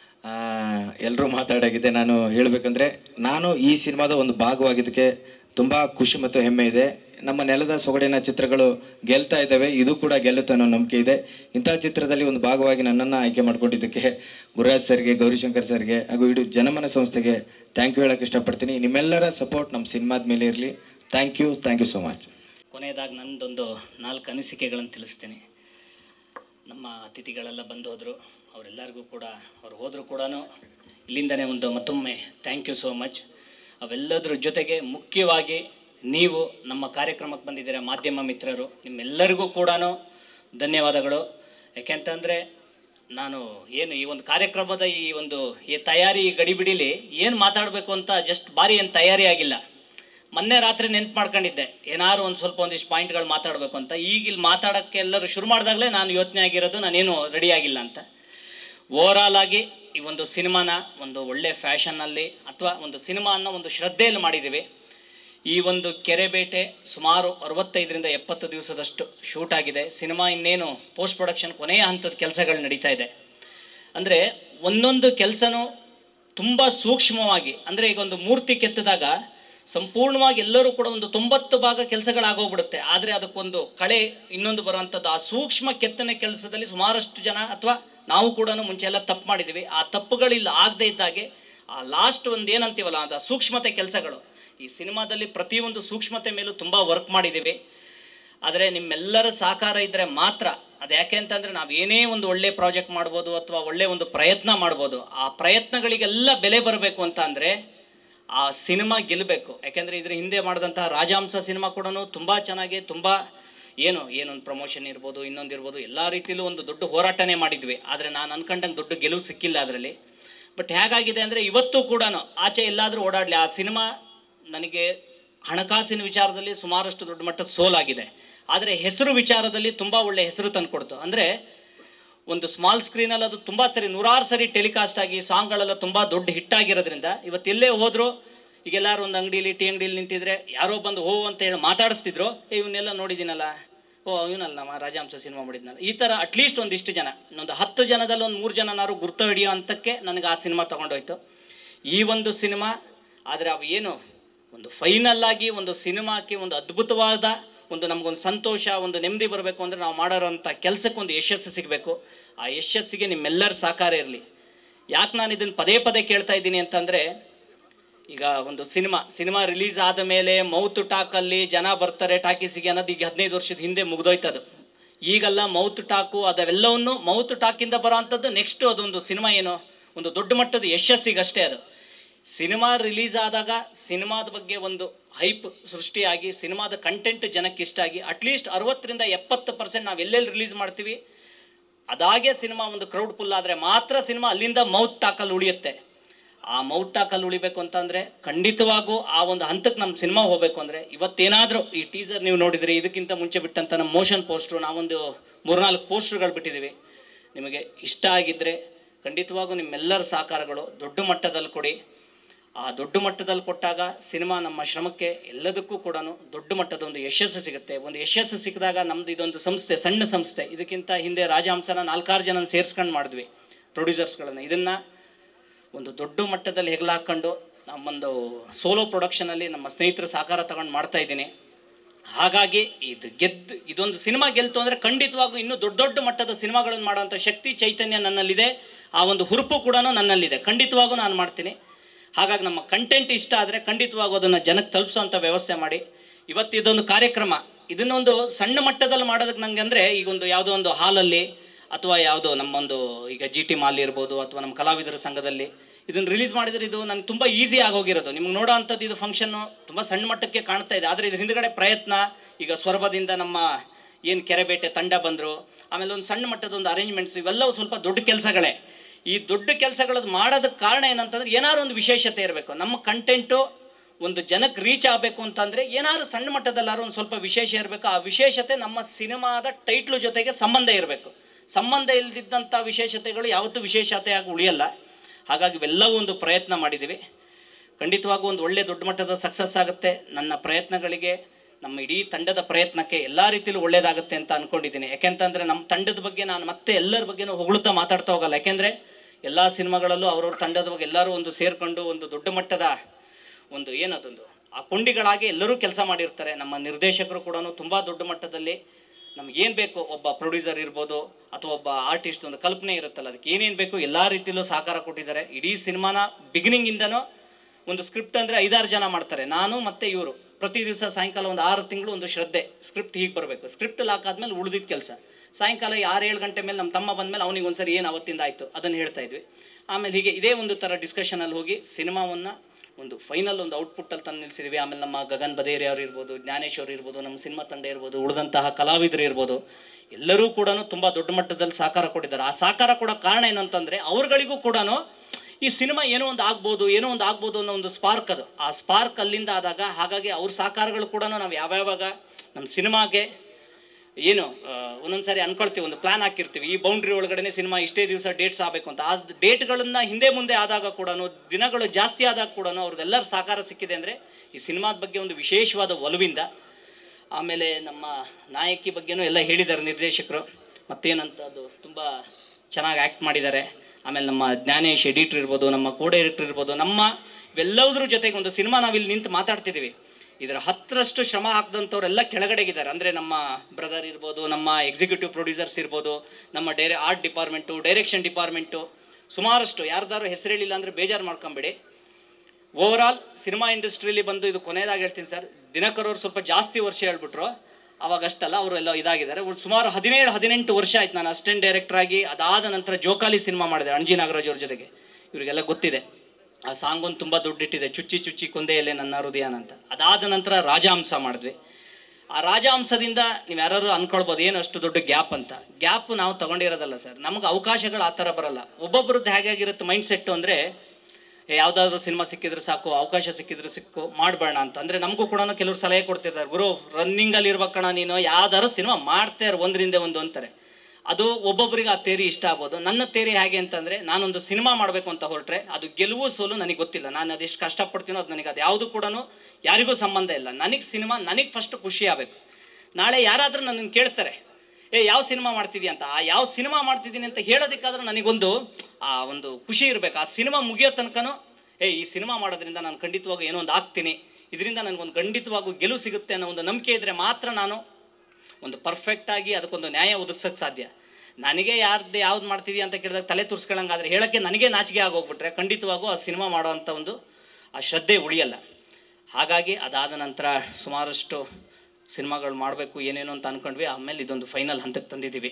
ಎಲ್ಲರೂ ಮಾತಾಡಾಗಿದೆ. ನಾನು ಹೇಳಬೇಕಂದ್ರೆ, ನಾನು ಈ ಸಿನಿಮಾದ ಒಂದು ಭಾಗವಾಗಿದ್ದಕ್ಕೆ ತುಂಬ ಖುಷಿ ಮತ್ತು ಹೆಮ್ಮೆ ಇದೆ. ನಮ್ಮ ನೆಲದ ಸೊಗಡಿನ ಚಿತ್ರಗಳು ಗೆಲ್ತಾ ಇದ್ದಾವೆ, ಇದು ಕೂಡ ಗೆಲ್ಲುತ್ತೆ ಅನ್ನೋ ನಂಬಿಕೆ ಇದೆ. ಇಂಥ ಚಿತ್ರದಲ್ಲಿ ಒಂದು ಭಾಗವಾಗಿ ನನ್ನನ್ನು ಆಯ್ಕೆ ಮಾಡ್ಕೊಂಡಿದ್ದಕ್ಕೆ ಗುರುರಾಜ್ ಸರ್ಗೆ, ಗೌರಿಶಂಕರ್ ಸರ್ಗೆ ಹಾಗೂ ಇಡೀ ಜನಮನ ಸಂಸ್ಥೆಗೆ ಥ್ಯಾಂಕ್ ಯು ಹೇಳೋಕ್ಕೆ ಇಷ್ಟಪಡ್ತೀನಿ. ನಿಮ್ಮೆಲ್ಲರ ಸಪೋರ್ಟ್ ನಮ್ಮ ಸಿನಿಮಾದ ಮೇಲೆ ಇರಲಿ. Thank you. Thank you so much. ಕೊನೆಯದಾಗಿ ನನ್ನದೊಂದು ನಾಲ್ಕು ಅನಿಸಿಕೆಗಳನ್ನು ತಿಳಿಸ್ತೀನಿ. ನಮ್ಮ ಅತಿಥಿಗಳೆಲ್ಲ ಬಂದು ಹೋದರು, ಅವರೆಲ್ಲರಿಗೂ ಕೂಡ ಅವ್ರು ಹೋದರೂ ಕೂಡ ಇಲ್ಲಿಂದನೇ ಒಂದು ಮತ್ತೊಮ್ಮೆ ಥ್ಯಾಂಕ್ ಯು ಸೋ ಮಚ್. ಅವೆಲ್ಲದ್ರ ಜೊತೆಗೆ ಮುಖ್ಯವಾಗಿ ನೀವು ನಮ್ಮ ಕಾರ್ಯಕ್ರಮಕ್ಕೆ ಬಂದಿದ್ದೀರ ಮಾಧ್ಯಮ ಮಿತ್ರರು, ನಿಮ್ಮೆಲ್ಲರಿಗೂ ಕೂಡ ಧನ್ಯವಾದಗಳು. ಯಾಕೆಂತಂದರೆ ನಾನು ಏನು ಈ ಒಂದು ಕಾರ್ಯಕ್ರಮದ ಈ ಒಂದು ಈ ತಯಾರಿ ಗಡಿಬಿಡಿಲಿ ಏನು ಮಾತಾಡಬೇಕು ಅಂತ ಜಸ್ಟ್ ಭಾರಿ ಏನು ತಯಾರಿ ಆಗಿಲ್ಲ. ಮೊನ್ನೆ ರಾತ್ರಿ ನೆನ್ಪು ಮಾಡ್ಕೊಂಡಿದ್ದೆ ಏನಾದ್ರು ಒಂದು ಸ್ವಲ್ಪ ಒಂದಿಷ್ಟು ಪಾಯಿಂಟ್ಗಳು ಮಾತಾಡಬೇಕು ಅಂತ. ಈಗ ಇಲ್ಲಿ ಮಾತಾಡೋಕ್ಕೆ ಎಲ್ಲರೂ ಶುರು ಮಾಡಿದಾಗಲೇ ನಾನು ಯೋಚನೆ ಆಗಿರೋದು ನಾನೇನು ರೆಡಿ ಆಗಿಲ್ಲ ಅಂತ. ಓವರಾಲ್ ಆಗಿ ಈ ಒಂದು ಸಿನಿಮಾನ ಒಂದು ಒಳ್ಳೆ ಫ್ಯಾಷನ್ನಲ್ಲಿ ಅಥವಾ ಒಂದು ಸಿನಿಮಾ ಅನ್ನೋ ಒಂದು ಶ್ರದ್ಧೆಯಲ್ಲಿ ಮಾಡಿದ್ದೀವಿ. ಈ ಒಂದು ಕೆರೆಬೇಟೆ ಸುಮಾರು ಅರವತ್ತೈದರಿಂದ ಎಪ್ಪತ್ತು ದಿವಸದಷ್ಟು ಶೂಟ್ ಆಗಿದೆ. ಸಿನಿಮಾ ಇನ್ನೇನು ಪೋಸ್ಟ್ ಪ್ರೊಡಕ್ಷನ್ ಕೊನೆಯ ಹಂತದ ಕೆಲಸಗಳು ನಡೀತಾ ಇದೆ. ಅಂದರೆ ಒಂದೊಂದು ಕೆಲಸನೂ ತುಂಬ ಸೂಕ್ಷ್ಮವಾಗಿ, ಅಂದರೆ ಈಗ ಒಂದು ಮೂರ್ತಿ ಕೆತ್ತಿದಾಗ ಸಂಪೂರ್ಣವಾಗಿ ಎಲ್ಲರೂ ಕೂಡ ಒಂದು ತೊಂಬತ್ತು ಭಾಗ ಕೆಲಸಗಳಾಗೋಗ್ಬಿಡುತ್ತೆ. ಆದರೆ ಅದಕ್ಕೊಂದು ಕಳೆ ಇನ್ನೊಂದು ಬರುವಂಥದ್ದು ಆ ಸೂಕ್ಷ್ಮ ಕೆತ್ತನೆ ಕೆಲಸದಲ್ಲಿ ಸುಮಾರಷ್ಟು ಜನ ಅಥವಾ ನಾವು ಕೂಡ ಮುಂಚೆ ಎಲ್ಲ ತಪ್ಪು ಮಾಡಿದ್ದೀವಿ. ಆ ತಪ್ಪುಗಳಿಲ್ಲ ಆಗದೇ ಇದ್ದಾಗೆ ಆ ಲಾಸ್ಟ್ ಒಂದು ಏನಂತೀವಲ್ಲ ಅದು ಸೂಕ್ಷ್ಮತೆ ಕೆಲಸಗಳು ಈ ಸಿನಿಮಾದಲ್ಲಿ ಪ್ರತಿಯೊಂದು ಸೂಕ್ಷ್ಮತೆ ಮೇಲೂ ತುಂಬ ವರ್ಕ್ ಮಾಡಿದ್ದೀವಿ. ಆದರೆ ನಿಮ್ಮೆಲ್ಲರ ಸಹಕಾರ ಇದ್ದರೆ ಮಾತ್ರ, ಅದು ಯಾಕೆ ಅಂತಂದರೆ ನಾವು ಏನೇ ಒಂದು ಒಳ್ಳೆ ಪ್ರಾಜೆಕ್ಟ್ ಮಾಡ್ಬೋದು ಅಥವಾ ಒಳ್ಳೆ ಒಂದು ಪ್ರಯತ್ನ ಮಾಡ್ಬೋದು, ಆ ಪ್ರಯತ್ನಗಳಿಗೆಲ್ಲ ಬೆಲೆ ಬರಬೇಕು ಅಂತ ಅಂದರೆ ಆ ಸಿನಿಮಾ ಗೆಲ್ಲಬೇಕು. ಯಾಕೆಂದರೆ ಇದ್ರ ಹಿಂದೆ ಮಾಡಿದಂತಹ ರಾಜಹಂಸ ಸಿನಿಮಾ ಕೂಡ ತುಂಬ ಚೆನ್ನಾಗಿ ತುಂಬ ಏನು ಏನೊಂದು ಪ್ರಮೋಷನ್ ಇರ್ಬೋದು, ಇನ್ನೊಂದು ಇರ್ಬೋದು, ಎಲ್ಲ ರೀತಿಯಲ್ಲೂ ಒಂದು ದೊಡ್ಡ ಹೋರಾಟನೇ ಮಾಡಿದ್ವಿ. ಆದರೆ ನಾನು ಅನ್ಕೊಂಡಂಗೆ ದೊಡ್ಡ ಗೆಲುವು ಸಿಕ್ಕಿಲ್ಲ ಅದರಲ್ಲಿ. ಬಟ್ ಹೇಗಾಗಿದೆ ಅಂದರೆ ಇವತ್ತು ಕೂಡ ಆಚೆ ಎಲ್ಲಾದರೂ ಓಡಾಡಲಿ, ಆ ಸಿನಿಮಾ ನನಗೆ ಹಣಕಾಸಿನ ವಿಚಾರದಲ್ಲಿ ಸುಮಾರಷ್ಟು ದೊಡ್ಡ ಮಟ್ಟದ ಸೋಲಾಗಿದೆ. ಆದರೆ ಹೆಸರು ವಿಚಾರದಲ್ಲಿ ತುಂಬ ಒಳ್ಳೆ ಹೆಸರು ತಂದುಕೊಡ್ತು. ಅಂದರೆ ಒಂದು ಸ್ಮಾಲ್ ಸ್ಕ್ರೀನಲ್ಲಿ ಅದು ತುಂಬ ಸರಿ ನೂರಾರು ಸರಿ ಟೆಲಿಕಾಸ್ಟ್ ಆಗಿ ಸಾಂಗ್ಗಳೆಲ್ಲ ತುಂಬ ದೊಡ್ಡ ಹಿಟ್ಟಾಗಿರೋದ್ರಿಂದ ಇವತ್ತು ಎಲ್ಲೇ ಹೋದರೂ ಈಗ ಎಲ್ಲರೂ ಒಂದು ಅಂಗಡೀಲಿ ಟೀ ಅಂಗಡೀಲಿ ನಿಂತಿದ್ರೆ ಯಾರೋ ಬಂದು ಓ ಅಂತ ಹೇಳಿ ಮಾತಾಡಿಸ್ತಿದ್ರು, ಏ ಇವನ್ನೆಲ್ಲ ನೋಡಿದ್ದೀನಲ್ಲ, ಓ ಇವನಲ್ಲ ನಮ್ಮ ರಾಜಹಂಸ ಸಿನಿಮಾ ಮಾಡಿದ್ನಲ್ಲ, ಈ ಥರ ಅಟ್ಲೀಸ್ಟ್ ಒಂದಿಷ್ಟು ಜನ, ಒಂದು ಹತ್ತು ಜನದಲ್ಲಿ ಒಂದು ಮೂರು ಜನನಾರು ಗುರ್ತು ಹಿಡಿಯೋ ಅಂತಕ್ಕೆ ನನಗೆ ಆ ಸಿನಿಮಾ ತೊಗೊಂಡೋಯ್ತು ಈ ಒಂದು ಸಿನಿಮಾ. ಆದರೆ ಅವು ಏನು ಒಂದು ಫೈನಲ್ ಆಗಿ ಒಂದು ಸಿನಿಮಾಕ್ಕೆ ಒಂದು ಅದ್ಭುತವಾದ ಒಂದು ನಮಗೊಂದು ಸಂತೋಷ, ಒಂದು ನೆಮ್ಮದಿ ಬರಬೇಕು ಅಂದರೆ ನಾವು ಮಾಡೋರಂಥ ಕೆಲಸಕ್ಕೆ ಒಂದು ಯಶಸ್ಸು ಸಿಗಬೇಕು. ಆ ಯಶಸ್ಸಿಗೆ ನಿಮ್ಮೆಲ್ಲರ ಸಹಕಾರ ಇರಲಿ. ಯಾಕೆ ನಾನು ಇದನ್ನು ಪದೇ ಪದೇ ಕೇಳ್ತಾ ಇದ್ದೀನಿ ಅಂತಂದರೆ, ಈಗ ಒಂದು ಸಿನಿಮಾ ಸಿನಿಮಾ ರಿಲೀಸ್ ಆದ ಮೇಲೆ ಮೌತ್ ಟಾಕಲ್ಲಿ ಜನ ಬರ್ತಾರೆ ಟಾಕೀಸಿಗೆ ಅನ್ನೋದು ಈಗ ಹದಿನೈದು ವರ್ಷದ ಹಿಂದೆ ಮುಗ್ದೋಯ್ತದು. ಈಗಲ್ಲ ಮೌತ್ ಟಾಕು ಅದೆಲ್ಲವನ್ನು ಮೌತ್ ಟಾಕಿಂದ ಬರೋ ಅಂಥದ್ದು ನೆಕ್ಸ್ಟು ಅದೊಂದು ಸಿನಿಮಾ ಏನು ಒಂದು ದೊಡ್ಡ ಮಟ್ಟದ ಯಶಸ್ಸಿಗಷ್ಟೇ. ಅದು ಸಿನಿಮಾ ರಿಲೀಸ್ ಆದಾಗ ಸಿನಿಮಾದ ಬಗ್ಗೆ ಒಂದು ಹೈಪ್ ಸೃಷ್ಟಿಯಾಗಿ ಸಿನಿಮಾದ ಕಂಟೆಂಟ್ ಜನಕ್ಕೆ ಇಷ್ಟ ಆಗಿ ಅಟ್ಲೀಸ್ಟ್ ಅರವತ್ತರಿಂದ ಎಪ್ಪತ್ತು ಪರ್ಸೆಂಟ್ ನಾವು ಎಲ್ಲೆಲ್ಲಿ ರಿಲೀಸ್ ಮಾಡ್ತೀವಿ ಅದಾಗೆ ಸಿನಿಮಾ ಒಂದು ಕ್ರೌಡ್ ಫುಲ್ ಆದರೆ ಮಾತ್ರ ಸಿನಿಮಾ ಅಲ್ಲಿಂದ ಮೌತ್ ಟಾಕಲ್ಲಿ ಉಳಿಯುತ್ತೆ. ಆ ಮೌತ್ ಟಾಕಲ್ಲಿ ಉಳಿಬೇಕು ಅಂತಂದರೆ ಖಂಡಿತವಾಗೂ ಆ ಒಂದು ಹಂತಕ್ಕೆ ನಮ್ಮ ಸಿನಿಮಾ ಹೋಗಬೇಕು ಅಂದರೆ ಇವತ್ತೇನಾದರೂ ಈ ಟೀಸರ್ ನೀವು ನೋಡಿದ್ರಿ, ಇದಕ್ಕಿಂತ ಮುಂಚೆ ಬಿಟ್ಟಂಥ ನಮ್ಮ ಮೋಷನ್ ಪೋಸ್ಟ್ರು ನಾವೊಂದು ಮೂರ್ನಾಲ್ಕು ಪೋಸ್ಟ್ರುಗಳು ಬಿಟ್ಟಿದ್ದೀವಿ. ನಿಮಗೆ ಇಷ್ಟ ಆಗಿದ್ದರೆ ಖಂಡಿತವಾಗೂ ನಿಮ್ಮೆಲ್ಲರ ಸಹಕಾರಗಳು ದೊಡ್ಡ ಮಟ್ಟದಲ್ಲಿ ಕೊಡಿ. ಆ ದೊಡ್ಡ ಮಟ್ಟದಲ್ಲಿ ಕೊಟ್ಟಾಗ ಸಿನಿಮಾ ನಮ್ಮ ಶ್ರಮಕ್ಕೆ ಎಲ್ಲದಕ್ಕೂ ಕೂಡ ದೊಡ್ಡ ಮಟ್ಟದ ಒಂದು ಯಶಸ್ಸು ಸಿಗುತ್ತೆ. ಒಂದು ಯಶಸ್ಸು ಸಿಕ್ಕಿದಾಗ ನಮ್ಮದು ಇದೊಂದು ಸಂಸ್ಥೆ, ಸಣ್ಣ ಸಂಸ್ಥೆ. ಇದಕ್ಕಿಂತ ಹಿಂದೆ ರಾಜಹಂಸನ ನಾಲ್ಕಾರು ಜನ ಸೇರಿಸ್ಕೊಂಡು ಮಾಡಿದ್ವಿ ಪ್ರೊಡ್ಯೂಸರ್ಸ್ಗಳನ್ನು. ಇದನ್ನು ಒಂದು ದೊಡ್ಡ ಮಟ್ಟದಲ್ಲಿ ಹೆಗಲಾಕೊಂಡು ನಮ್ಮೊಂದು ಸೋಲೋ ಪ್ರೊಡಕ್ಷನಲ್ಲಿ ನಮ್ಮ ಸ್ನೇಹಿತರ ಸಹಕಾರ ತಗೊಂಡು ಮಾಡ್ತಾಯಿದ್ದೀನಿ. ಹಾಗಾಗಿ ಇದು ಗೆದ್ದು ಇದೊಂದು ಸಿನಿಮಾ ಗೆಲ್ತು ಅಂದರೆ ಖಂಡಿತವಾಗೂ ಇನ್ನೂ ದೊಡ್ಡ ದೊಡ್ಡ ಮಟ್ಟದ ಸಿನಿಮಾಗಳನ್ನು ಮಾಡೋಂಥ ಶಕ್ತಿ ಚೈತನ್ಯ ನನ್ನಲ್ಲಿದೆ. ಆ ಒಂದು ಹುರುಪು ಕೂಡ ನನ್ನಲ್ಲಿದೆ. ಖಂಡಿತವಾಗೂ ನಾನು ಮಾಡ್ತೀನಿ. ಹಾಗಾಗಿ ನಮ್ಮ ಕಂಟೆಂಟ್ ಇಷ್ಟ ಆದರೆ ಖಂಡಿತವಾಗೂ ಅದನ್ನು ಜನಕ್ಕೆ ತಲುಪಿಸೋಂಥ ವ್ಯವಸ್ಥೆ ಮಾಡಿ. ಇವತ್ತು ಇದೊಂದು ಕಾರ್ಯಕ್ರಮ, ಇದನ್ನೊಂದು ಸಣ್ಣ ಮಟ್ಟದಲ್ಲಿ ಮಾಡೋದಕ್ಕೆ ನನಗೆ ಅಂದರೆ ಈಗೊಂದು ಯಾವುದೋ ಒಂದು ಹಾಲಲ್ಲಿ ಅಥವಾ ಯಾವುದೋ ನಮ್ಮೊಂದು ಈಗ ಜಿ ಟಿ ಮಾಲ್ ಇರ್ಬೋದು ಅಥವಾ ನಮ್ಮ ಕಲಾವಿದರ ಸಂಘದಲ್ಲಿ ಇದನ್ನು ರಿಲೀಸ್ ಮಾಡಿದರೆ ಇದು ನನಗೆ ತುಂಬ ಈಸಿ ಆಗೋಗಿರೋದು. ನಿಮ್ಗೆ ನೋಡೋ ಅಂಥದ್ದು ಇದು ಫಂಕ್ಷನ್ನು ತುಂಬ ಸಣ್ಣ ಮಟ್ಟಕ್ಕೆ ಕಾಣ್ತಾ ಇದೆ. ಆದರೆ ಇದ್ರ ಹಿಂದುಗಡೆ ಪ್ರಯತ್ನ, ಈಗ ಸ್ವರ್ಭದಿಂದ ನಮ್ಮ ಏನು ಕೆರೆಬೇಟೆ ತಂಡ ಬಂದರು, ಆಮೇಲೆ ಒಂದು ಸಣ್ಣ ಮಟ್ಟದ ಒಂದು ಅರೇಂಜ್ಮೆಂಟ್ಸು, ಇವೆಲ್ಲವೂ ಸ್ವಲ್ಪ ದೊಡ್ಡ ಕೆಲಸಗಳೇ. ಈ ದೊಡ್ಡ ಕೆಲಸಗಳದ್ದು ಮಾಡೋದಕ್ಕೆ ಕಾರಣ ಏನಂತಂದರೆ ಏನಾದ್ರು ಒಂದು ವಿಶೇಷತೆ ಇರಬೇಕು. ನಮ್ಮ ಕಂಟೆಂಟು ಒಂದು ಜನಕ್ಕೆ ರೀಚ್ ಆಗಬೇಕು ಅಂತಂದರೆ ಏನಾದ್ರು ಸಣ್ಣ ಮಟ್ಟದಲ್ಲಾರು ಒಂದು ಸ್ವಲ್ಪ ವಿಶೇಷ ಇರಬೇಕು. ಆ ವಿಶೇಷತೆ ನಮ್ಮ ಸಿನಿಮಾದ ಟೈಟ್ಲು ಜೊತೆಗೆ ಸಂಬಂಧ ಇರಬೇಕು. ಸಂಬಂಧ ಇಲ್ಲದಿದ್ದಂಥ ವಿಶೇಷತೆಗಳು ಯಾವತ್ತೂ ವಿಶೇಷತೆಯಾಗಿ ಉಳಿಯಲ್ಲ. ಹಾಗಾಗಿ ಇವೆಲ್ಲವೂ ಒಂದು ಪ್ರಯತ್ನ ಮಾಡಿದ್ದೀವಿ. ಖಂಡಿತವಾಗೂ ಒಂದು ಒಳ್ಳೆ ದೊಡ್ಡ ಮಟ್ಟದ ಸಕ್ಸಸ್ ಆಗುತ್ತೆ. ನನ್ನ ಪ್ರಯತ್ನಗಳಿಗೆ, ನಮ್ಮ ಇಡೀ ತಂಡದ ಪ್ರಯತ್ನಕ್ಕೆ ಎಲ್ಲ ರೀತಿಯಲ್ಲೂ ಒಳ್ಳೆಯದಾಗುತ್ತೆ ಅಂತ ಅಂದ್ಕೊಂಡಿದ್ದೀನಿ. ಯಾಕೆಂತಂದರೆ ನಮ್ಮ ತಂಡದ ಬಗ್ಗೆ ನಾನು ಮತ್ತೆ ಎಲ್ಲರ ಬಗ್ಗೆನೂ ಹೊಗಳುತ್ತಾ ಮಾತಾಡ್ತಾ ಹೋಗಲ್ಲ. ಯಾಕೆಂದರೆ ಎಲ್ಲ ಸಿನಿಮಾಗಳಲ್ಲೂ ಅವ್ರವ್ರ ತಂಡದ ಬಗ್ಗೆ ಎಲ್ಲರೂ ಒಂದು ಸೇರಿಕೊಂಡು ಒಂದು ದೊಡ್ಡ ಮಟ್ಟದ ಒಂದು ಏನದೊಂದು ಆ ಕೊಂಡಿಗಳಾಗಿ ಎಲ್ಲರೂ ಕೆಲಸ ಮಾಡಿರ್ತಾರೆ. ನಮ್ಮ ನಿರ್ದೇಶಕರು ಕೂಡ ತುಂಬ ದೊಡ್ಡ ಮಟ್ಟದಲ್ಲಿ ನಮಗೇನು ಬೇಕು, ಒಬ್ಬ ಪ್ರೊಡ್ಯೂಸರ್ ಇರ್ಬೋದು ಅಥವಾ ಒಬ್ಬ ಆರ್ಟಿಸ್ಟ್ ಒಂದು ಕಲ್ಪನೆ ಇರುತ್ತಲ್ಲ, ಅದಕ್ಕೆ ಏನೇನು ಬೇಕು ಎಲ್ಲ ರೀತಿಯಲ್ಲೂ ಸಹಕಾರ ಕೊಟ್ಟಿದ್ದಾರೆ. ಇಡೀ ಸಿನಿಮಾನ ಬಿಗಿನಿಂಗಿಂದನೂ ಒಂದು ಸ್ಕ್ರಿಪ್ಟ್ ಅಂದರೆ ಐದಾರು ಜನ ಮಾಡ್ತಾರೆ, ನಾನು ಮತ್ತು ಇವರು. ಪ್ರತಿ ದಿವಸ ಸಾಯಂಕಾಲ ಒಂದು ಆರು ತಿಂಗಳು ಒಂದು ಶ್ರದ್ಧೆ, ಸ್ಕ್ರಿಪ್ಟ್ ಹೀಗೆ ಬರಬೇಕು. ಸ್ಕ್ರಿಪ್ಟ್ ಲಾಕ್ ಆದಮೇಲೆ ಉಳಿದಿದ್ದ ಕೆಲಸ ಸಾಯಂಕಾಲ ಆರು ಏಳು ಗಂಟೆ ಮೇಲೆ ನಮ್ಮ ತಮ್ಮ ಬಂದಮೇಲೆ ಅವನಿಗೆ ಒಂದು ಸರಿ ಏನು ಅವತ್ತಿಂದ ಆಯಿತು ಅದನ್ನು ಹೇಳ್ತಾ ಇದ್ವಿ. ಆಮೇಲೆ ಹೀಗೆ ಇದೇ ಒಂದು ಥರ ಡಿಸ್ಕಷನಲ್ಲಿ ಹೋಗಿ ಸಿನಿಮಾವನ್ನು ಒಂದು ಫೈನಲ್ ಒಂದು ಔಟ್ಪುಟ್ಟಲ್ಲಿ ತಂದು ನಿಲ್ಲಿಸಿದ್ವಿ. ಆಮೇಲೆ ನಮ್ಮ ಗಗನ್ ಬದೇರಿ ಅವರು ಇರ್ಬೋದು, ಜ್ಞಾನೇಶ್ ಅವರು ಇರ್ಬೋದು, ನಮ್ಮ ಸಿನಿಮಾ ತಂಡ ಇರ್ಬೋದು, ಉಳಿದಂತಹ ಕಲಾವಿದರು ಇರ್ಬೋದು, ಎಲ್ಲರೂ ಕೂಡ ತುಂಬ ದೊಡ್ಡ ಮಟ್ಟದಲ್ಲಿ ಸಹಕಾರ ಕೊಟ್ಟಿದ್ದಾರೆ. ಆ ಸಹಕಾರ ಕೊಡೋ ಕಾರಣ ಏನಂತಂದರೆ ಅವ್ರುಗಳಿಗೂ ಕೂಡ ಈ ಸಿನಿಮಾ ಏನೋ ಒಂದು ಆಗ್ಬೋದು ಏನೋ ಒಂದು ಆಗ್ಬೋದು ಅನ್ನೋ ಒಂದು ಸ್ಪಾರ್ಕ್, ಅದು ಆ ಸ್ಪಾರ್ಕ್ ಅಲ್ಲಿಂದ ಆದಾಗ ಹಾಗಾಗಿ ಅವ್ರ ಸಹಕಾರಗಳು ಕೂಡ ನಾವು ಯಾವ್ಯಾವಾಗ ನಮ್ಮ ಸಿನಿಮಾಗೆ ಏನು ಒಂದೊಂದು ಸಾರಿ ಅಂದ್ಕೊಳ್ತೀವಿ, ಒಂದು ಪ್ಲ್ಯಾನ್ ಹಾಕಿರ್ತೀವಿ, ಈ ಬೌಂಡ್ರಿ ಒಳಗಡೆ ಸಿನಿಮಾ ಇಷ್ಟೇ ದಿವಸ ಡೇಟ್ಸ್ ಆಗಬೇಕು ಅಂತ. ಆ ಡೇಟ್ಗಳನ್ನು ಹಿಂದೆ ಮುಂದೆ ಆದಾಗ ಕೂಡ, ದಿನಗಳು ಜಾಸ್ತಿ ಆದಾಗ ಕೂಡ ಅವ್ರದ್ದೆಲ್ಲರ ಸಹಕಾರ ಸಿಕ್ಕಿದೆ ಅಂದರೆ ಈ ಸಿನಿಮಾದ ಬಗ್ಗೆ ಒಂದು ವಿಶೇಷವಾದ ಒಲವಿಂದ. ಆಮೇಲೆ ನಮ್ಮ ನಾಯಕಿ ಬಗ್ಗೆನೂ ಎಲ್ಲ ಹೇಳಿದ್ದಾರೆ ನಿರ್ದೇಶಕರು, ಮತ್ತೇನಂತ ಅದು ತುಂಬ ಚೆನ್ನಾಗಿ ಆ್ಯಕ್ಟ್ ಮಾಡಿದ್ದಾರೆ. ಆಮೇಲೆ ನಮ್ಮ ಜ್ಞಾನೇಶ್ ಎಡಿಟ್ರ್ ಇರ್ಬೋದು, ನಮ್ಮ ಕೋ ಡೈರೆಕ್ಟರ್ ಇರ್ಬೋದು, ನಮ್ಮ ಇವೆಲ್ಲದ್ರ ಜೊತೆಗೆ ಒಂದು ಸಿನಿಮಾ ನಾವಿಲ್ಲಿ ನಿಂತು ಮಾತಾಡ್ತಿದ್ದೀವಿ, ಇದರ ಹತ್ತರಷ್ಟು ಶ್ರಮ ಹಾಕಿದಂಥವ್ರೆಲ್ಲ ಕೆಳಗಡೆಗಿದ್ದಾರೆ. ಅಂದರೆ ನಮ್ಮ ಬ್ರದರ್ ಇರ್ಬೋದು, ನಮ್ಮ ಎಕ್ಸಿಕ್ಯೂಟಿವ್ ಪ್ರೊಡ್ಯೂಸರ್ಸ್ ಇರ್ಬೋದು, ನಮ್ಮ ಡೈರೆ ಆರ್ಟ್ ಡಿಪಾರ್ಟ್ಮೆಂಟು, ಡೈರೆಕ್ಷನ್ ಡಿಪಾರ್ಟ್ಮೆಂಟು, ಸುಮಾರಷ್ಟು ಯಾರ್ದಾರು ಹೆಸರು ಹೇಳಿಲ್ಲ ಅಂದರೆ ಬೇಜಾರು ಮಾಡ್ಕೊಂಬೇಡಿ. ಓವರಾಲ್ ಸಿನಿಮಾ ಇಂಡಸ್ಟ್ರಿಯಲ್ಲಿ ಬಂದು ಇದು ಕೊನೆಯದಾಗಿ ಹೇಳ್ತೀನಿ ಸರ್, ದಿನಕರ್ ಅವ್ರು ಸ್ವಲ್ಪ ಜಾಸ್ತಿ ವರ್ಷ ಹೇಳ್ಬಿಟ್ರು, ಅವಾಗಷ್ಟಲ್ಲ ಅವರೆಲ್ಲ ಇದಾಗಿದ್ದಾರೆ. ಸುಮಾರು ಹದಿನೇಳು ಹದಿನೆಂಟು ವರ್ಷ ಆಯ್ತು ನಾನು ಅಸಿಸ್ಟೆಂಟ್ ಡೈರೆಕ್ಟರ್ ಆಗಿ. ಅದಾದ ನಂತರ ಜೋಕಾಲಿ ಸಿನಿಮಾ ಮಾಡಿದೆ ಅಣಜಿ ನಾಗರಾಜ್ ಅವ್ರ ಜೊತೆಗೆ. ಇವರಿಗೆಲ್ಲ ಗೊತ್ತಿದೆ, ಆ ಸಾಂಗ್ ಒಂದು ತುಂಬ ದುಡ್ಡಿಟ್ಟಿದೆ, ಚುಚ್ಚಿ ಚುಚ್ಚಿ ಕೊಂದೆಯಲ್ಲೇ ನನ್ನ ಹೃದಯನ ಅಂತ. ಅದಾದ ನಂತರ ರಾಜಹಂಸ ಮಾಡಿದ್ವಿ. ಆ ರಾಜಹಂಸದಿಂದ ನೀವು ಯಾರು ಅಂದ್ಕೊಳ್ಬೋದು ಏನು ಅಷ್ಟು ದೊಡ್ಡ ಗ್ಯಾಪ್ ಅಂತ. ಗ್ಯಾಪ್ ನಾವು ತೊಗೊಂಡಿರೋದಲ್ಲ ಸರ್, ನಮಗೆ ಅವಕಾಶಗಳು ಆ ಥರ ಬರಲ್ಲ. ಒಬ್ಬೊಬ್ರದ್ದು ಹೇಗಾಗಿರುತ್ತೆ ಮೈಂಡ್ ಸೆಟ್ಟು ಅಂದರೆ, ಯಾವುದಾದ್ರೂ ಸಿನಿಮಾ ಸಿಕ್ಕಿದ್ರೆ ಸಾಕು, ಅವಕಾಶ ಸಿಕ್ಕಿದ್ರೆ ಸಿಕ್ಕು ಮಾಡಬೇಡ ಅಂತ. ಅಂದರೆ ನಮಗೂ ಕೂಡ ಕೆಲವರು ಸಲಹೆ ಕೊಡ್ತಿರ್ತಾರೆ, ಗುರು ರನ್ನಿಂಗಲ್ಲಿ ಇರ್ಬೇಕಣ ನೀನು, ಯಾವ್ದಾದ್ರು ಸಿನಿಮಾ ಮಾಡ್ತಾರೆ ಒಂದರಿಂದ ಒಂದು ಅಂತಾರೆ. ಅದು ಒಬ್ಬೊಬ್ಬರಿಗೆ ಆ ತೇರಿ ಇಷ್ಟ ಆಗ್ಬೋದು. ನನ್ನ ತೇರಿ ಹೇಗೆ ಅಂತಂದರೆ, ನಾನೊಂದು ಸಿನಿಮಾ ಮಾಡಬೇಕು ಅಂತ ಹೊರಟ್ರೆ ಅದು ಗೆಲುವು ಸೋಲು ನನಗೆ ಗೊತ್ತಿಲ್ಲ. ನಾನು ಅದೆಷ್ಟು ಕಷ್ಟಪಡ್ತೀನೋ ಅದು ನನಗೆ ಅದು ಯಾವುದು ಕೂಡ ಯಾರಿಗೂ ಸಂಬಂಧ ಇಲ್ಲ. ನನಗೆ ಸಿನಿಮಾ ನನಗೆ ಫಸ್ಟ್ ಖುಷಿ ಆಗಬೇಕು. ನಾಳೆ ಯಾರಾದರೂ ನನ್ನನ್ನು ಕೇಳ್ತಾರೆ, ಏ ಯಾವ ಸಿನಿಮಾ ಮಾಡ್ತಿದ್ದೀಯ ಅಂತ, ಆ ಯಾವ ಸಿನಿಮಾ ಮಾಡ್ತಿದ್ದೀನಿ ಅಂತ ಹೇಳೋದಕ್ಕಾದ್ರೂ ನನಗೊಂದು ಆ ಒಂದು ಖುಷಿ ಇರಬೇಕು. ಆ ಸಿನಿಮಾ ಮುಗಿಯೋ ತನಕನೂ ಏ ಈ ಸಿನಿಮಾ ಮಾಡೋದ್ರಿಂದ ನಾನು ಖಂಡಿತವಾಗೂ ಏನೋ ಒಂದು ಆಗ್ತೀನಿ, ಇದರಿಂದ ನನಗೊಂದು ಖಂಡಿತವಾಗೂ ಗೆಲುವು ಸಿಗುತ್ತೆ ಅನ್ನೋ ಒಂದು ನಂಬಿಕೆ ಇದ್ದರೆ ಮಾತ್ರ ನಾನು ಒಂದು ಪರ್ಫೆಕ್ಟಾಗಿ ಅದಕ್ಕೊಂದು ನ್ಯಾಯ ಒದಗಿಸೋಕ್ಕೆ ಸಾಧ್ಯ. ನನಗೆ ಯಾರ್ದು ಯಾವ್ದು ಮಾಡ್ತಿದ್ದೀಯ ಅಂತ ಕೇಳಿದಾಗ ತಲೆ ತುರ್ಸ್ಕೊಳ್ಳಂಗಾದ್ರೆ ಹೇಳೋಕ್ಕೆ ನನಗೆ ನಾಚಿಕೆ ಆಗೋಗ್ಬಿಟ್ರೆ ಖಂಡಿತವಾಗೂ ಆ ಸಿನಿಮಾ ಮಾಡೋವಂಥ ಒಂದು ಆ ಶ್ರದ್ಧೆ ಉಳಿಯಲ್ಲ. ಹಾಗಾಗಿ ಅದಾದ ನಂತರ ಸುಮಾರಷ್ಟು ಸಿನಿಮಾಗಳು ಮಾಡಬೇಕು ಏನೇನು ಅಂತ ಅಂದ್ಕೊಂಡ್ವಿ. ಆಮೇಲೆ ಇದೊಂದು ಫೈನಲ್ ಹಂತಕ್ಕೆ ತಂದಿದ್ದೀವಿ.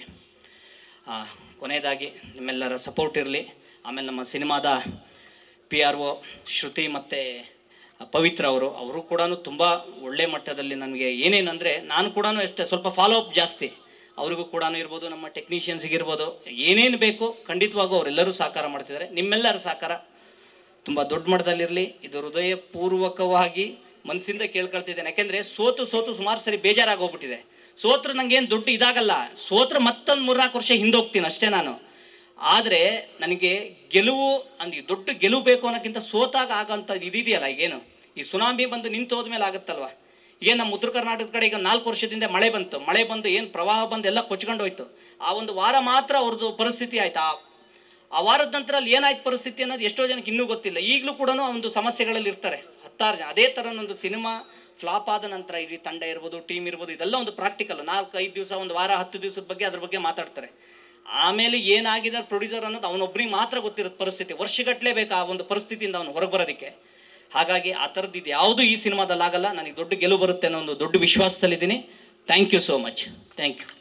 ಕೊನೆಯದಾಗಿ ನಿಮ್ಮೆಲ್ಲರ ಸಪೋರ್ಟ್ ಇರಲಿ. ಆಮೇಲೆ ನಮ್ಮ ಸಿನಿಮಾದ ಪಿ ಆರ್ ಒ ಶ್ರುತಿ ಮತ್ತು ಪವಿತ್ರ ಅವರು ಅವರು ಕೂಡ ತುಂಬ ಒಳ್ಳೆ ಮಟ್ಟದಲ್ಲಿ ನನಗೆ ಏನೇನಂದರೆ, ನಾನು ಕೂಡ ಅಷ್ಟೇ ಸ್ವಲ್ಪ ಫಾಲೋ ಅಪ್ ಜಾಸ್ತಿ. ಅವ್ರಿಗೂ ಕೂಡ ಇರ್ಬೋದು, ನಮ್ಮ ಟೆಕ್ನಿಷಿಯನ್ಸಿಗೆ ಇರ್ಬೋದು, ಏನೇನು ಬೇಕು ಖಂಡಿತವಾಗೂ ಅವರೆಲ್ಲರೂ ಸಹಕಾರ ಮಾಡ್ತಿದ್ದಾರೆ. ನಿಮ್ಮೆಲ್ಲರ ಸಹಕಾರ ತುಂಬ ದೊಡ್ಡ ಮಟ್ಟದಲ್ಲಿರಲಿ. ಇದು ಹೃದಯಪೂರ್ವಕವಾಗಿ ಮನಸ್ಸಿಂದ ಕೇಳ್ಕೊಳ್ತಿದ್ದೇನೆ. ಯಾಕೆಂದರೆ ಸೋತು ಸೋತು ಸುಮಾರು ಸರಿ ಬೇಜಾರಾಗೋಗ್ಬಿಟ್ಟಿದೆ. ಸೋತ್ರ ನನಗೇನು ದೊಡ್ಡ ಇದಾಗಲ್ಲ, ಸೋತ್ರ ಮತ್ತೊಂದು ಮೂರ್ನಾಲ್ಕು ವರ್ಷ ಹಿಂದೋಗ್ತೀನಿ ಅಷ್ಟೇ ನಾನು. ಆದರೆ ನನಗೆ ಗೆಲುವು ಅಂದ್ರೆ ದೊಡ್ಡ ಗೆಲುವು ಬೇಕು ಅನ್ನೋಕ್ಕಿಂತ ಸೋತಾಗ ಆಗೋಂಥ ಇದಿದೆಯಲ್ಲ, ಈಗೇನು ಈ ಸುನಾಮಿ ಬಂದು ನಿಂತು ಹೋದ್ಮೇಲೆ ಆಗುತ್ತಲ್ವ. ಏನು ನಮ್ಮ ಉತ್ತರ ಕರ್ನಾಟಕದ ಕಡೆ ಈಗ ನಾಲ್ಕು ವರ್ಷದಿಂದ ಮಳೆ ಬಂತು, ಮಳೆ ಬಂದು ಏನು ಪ್ರವಾಹ ಬಂದು ಎಲ್ಲ ಕೊಚ್ಕೊಂಡು ಹೋಯ್ತು. ಆ ಒಂದು ವಾರ ಮಾತ್ರ ಅವ್ರದ್ದು ಪರಿಸ್ಥಿತಿ ಆಯ್ತು. ಆ ಆ ವಾರದ ನಂತರ ಅಲ್ಲಿ ಏನಾಯ್ತು ಪರಿಸ್ಥಿತಿ ಅನ್ನೋದು ಎಷ್ಟೋ ಜನಕ್ಕೆ ಇನ್ನೂ ಗೊತ್ತಿಲ್ಲ. ಈಗಲೂ ಕೂಡ ಆ ಒಂದು ಸಮಸ್ಯೆಗಳಲ್ಲಿ ಇರ್ತಾರೆ ಹತ್ತಾರು ಜನ. ಅದೇ ಥರ ಒಂದು ಸಿನಿಮಾ ಫ್ಲಾಪ್ ಆದ ನಂತರ ಇಡೀ ತಂಡ ಇರ್ಬೋದು, ಟೀಮ್ ಇರ್ಬೋದು, ಇದೆಲ್ಲ ಒಂದು ಪ್ರಾಕ್ಟಿಕಲ್. ನಾಲ್ಕು ಐದು ದಿವಸ, ಒಂದು ವಾರ, ಹತ್ತು ದಿವಸದ ಬಗ್ಗೆ ಅದ್ರ ಬಗ್ಗೆ ಮಾತಾಡ್ತಾರೆ. ಆಮೇಲೆ ಏನಾಗಿದೆ ಪ್ರೊಡ್ಯೂಸರ್ ಅನ್ನೋದು ಅವನೊಬ್ಬರಿಗೆ ಮಾತ್ರ ಗೊತ್ತಿರುತ್ತೆ ಪರಿಸ್ಥಿತಿ. ವರ್ಷಗಟ್ಟಲೆ ಬೇಕು ಆ ಒಂದು ಪರಿಸ್ಥಿತಿಯಿಂದ ಅವನು ಹೊರಗೆ ಬರೋದಕ್ಕೆ. ಹಾಗಾಗಿ ಆ ಥರದ್ದು ಇದು ಯಾವುದು ಈ ಸಿನಿಮಾದಲ್ಲಿ ಆಗಲ್ಲ. ನನಗೆ ದೊಡ್ಡ ಗೆಲುವು ಬರುತ್ತೆ ಅನ್ನೋ ಒಂದು ದೊಡ್ಡ ವಿಶ್ವಾಸದಲ್ಲಿದ್ದೀನಿ. Thank you so much. Thank you.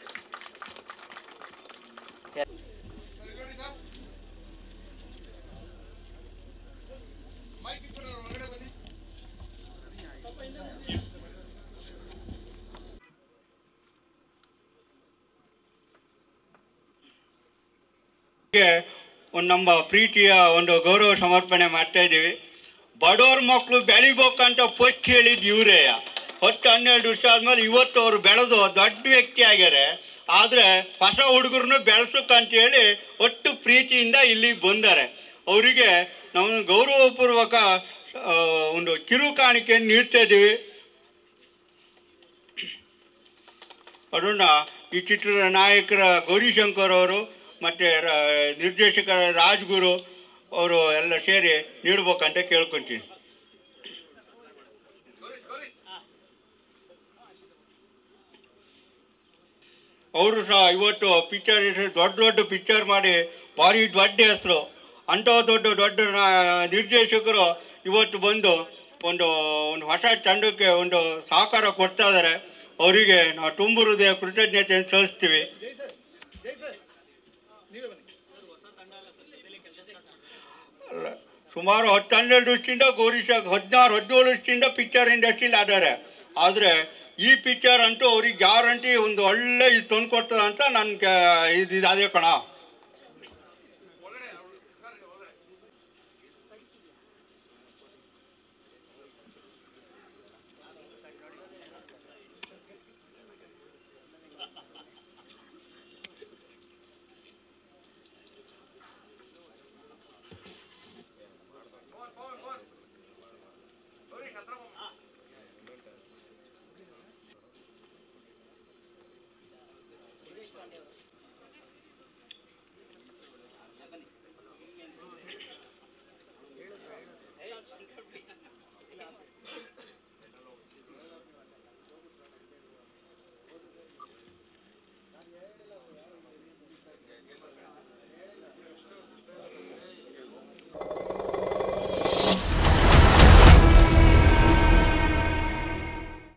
ಒಂದು ನಮ್ಮ ಪ್ರೀತಿಯ ಒಂದು ಗೌರವ ಸಮರ್ಪಣೆ ಮಾಡ್ತಾ ಇದ್ದೀವಿ. ಬಡವ್ರ ಮಕ್ಕಳು ಬೆಳಿಬೇಕಂತ ಫಸ್ಟ್ ಹೇಳಿದ್ದು ಇವರೇ. ಹತ್ತು ಹನ್ನೆರಡು ವರ್ಷ ಆದಮೇಲೆ ಇವತ್ತು ಅವರು ಬೆಳೆದು ದೊಡ್ಡ ವ್ಯಕ್ತಿ ಆಗ್ಯಾರೆ. ಆದರೆ ಹೊಸ ಹುಡುಗರನ್ನು ಬೆಳೆಸೋಕ್ಕಂತೇಳಿ ಒಟ್ಟು ಪ್ರೀತಿಯಿಂದ ಇಲ್ಲಿಗೆ ಬಂದಾರೆ. ಅವರಿಗೆ ನಾವು ಗೌರವಪೂರ್ವಕ ಒಂದು ಕಿರು ಕಾಣಿಕೆಯನ್ನು ನೀಡ್ತಾ ಇದ್ದೀವಿ. ಅದನ್ನು ಈ ಚಿತ್ರದ ನಾಯಕರ ಗೌರಿಶಂಕರ್ ಅವರು ಮತ್ತು ನಿರ್ದೇಶಕರ ರಾಜ್ಗುರು ಅವರು ಎಲ್ಲ ಸೇರಿ ನೀಡ್ಬೇಕಂತ ಕೇಳ್ಕೊತೀನಿ. ಅವರು ಸಹ ಇವತ್ತು ಪಿಕ್ಚರ್ ದೊಡ್ಡ ದೊಡ್ಡ ಪಿಕ್ಚರ್ ಮಾಡಿ ಭಾರಿ ದೊಡ್ಡ ಹೆಸರು. ಅಂಥ ದೊಡ್ಡ ದೊಡ್ಡ ನಿರ್ದೇಶಕರು ಇವತ್ತು ಬಂದು ಒಂದು ಒಂದು ಹೊಸ ತಂಡಕ್ಕೆ ಒಂದು ಸಹಕಾರ ಕೊಡ್ತಾ ಇದ್ದಾರೆ. ಅವರಿಗೆ ನಾವು ತುಂಬ ಹೃದಯ ಕೃತಜ್ಞತೆಯನ್ನು ಸಲ್ಲಿಸ್ತೀವಿ. ಸುಮಾರು ಹತ್ತು ಹನ್ನೆರಡು ವರ್ಷದಿಂದ ಗೌರೀಶ ಹದಿನಾರು ಹದಿನೇಳು ವರ್ಷದಿಂದ ಪಿಕ್ಚರ್ ಇಂಡಸ್ಟ್ರಿಲಿ ಆದ್ದಾರೆ. ಆದರೆ ಈ ಪಿಕ್ಚರ್ ಅಂತೂ ಅವ್ರಿಗೆ ಗ್ಯಾರಂಟಿ ಒಂದು ಒಳ್ಳೆ ಇದು ತಂದು ಕೊಡ್ತದೆ ಅಂತ ನನಗೆ ಇದು ಅದೇ ಕಣ.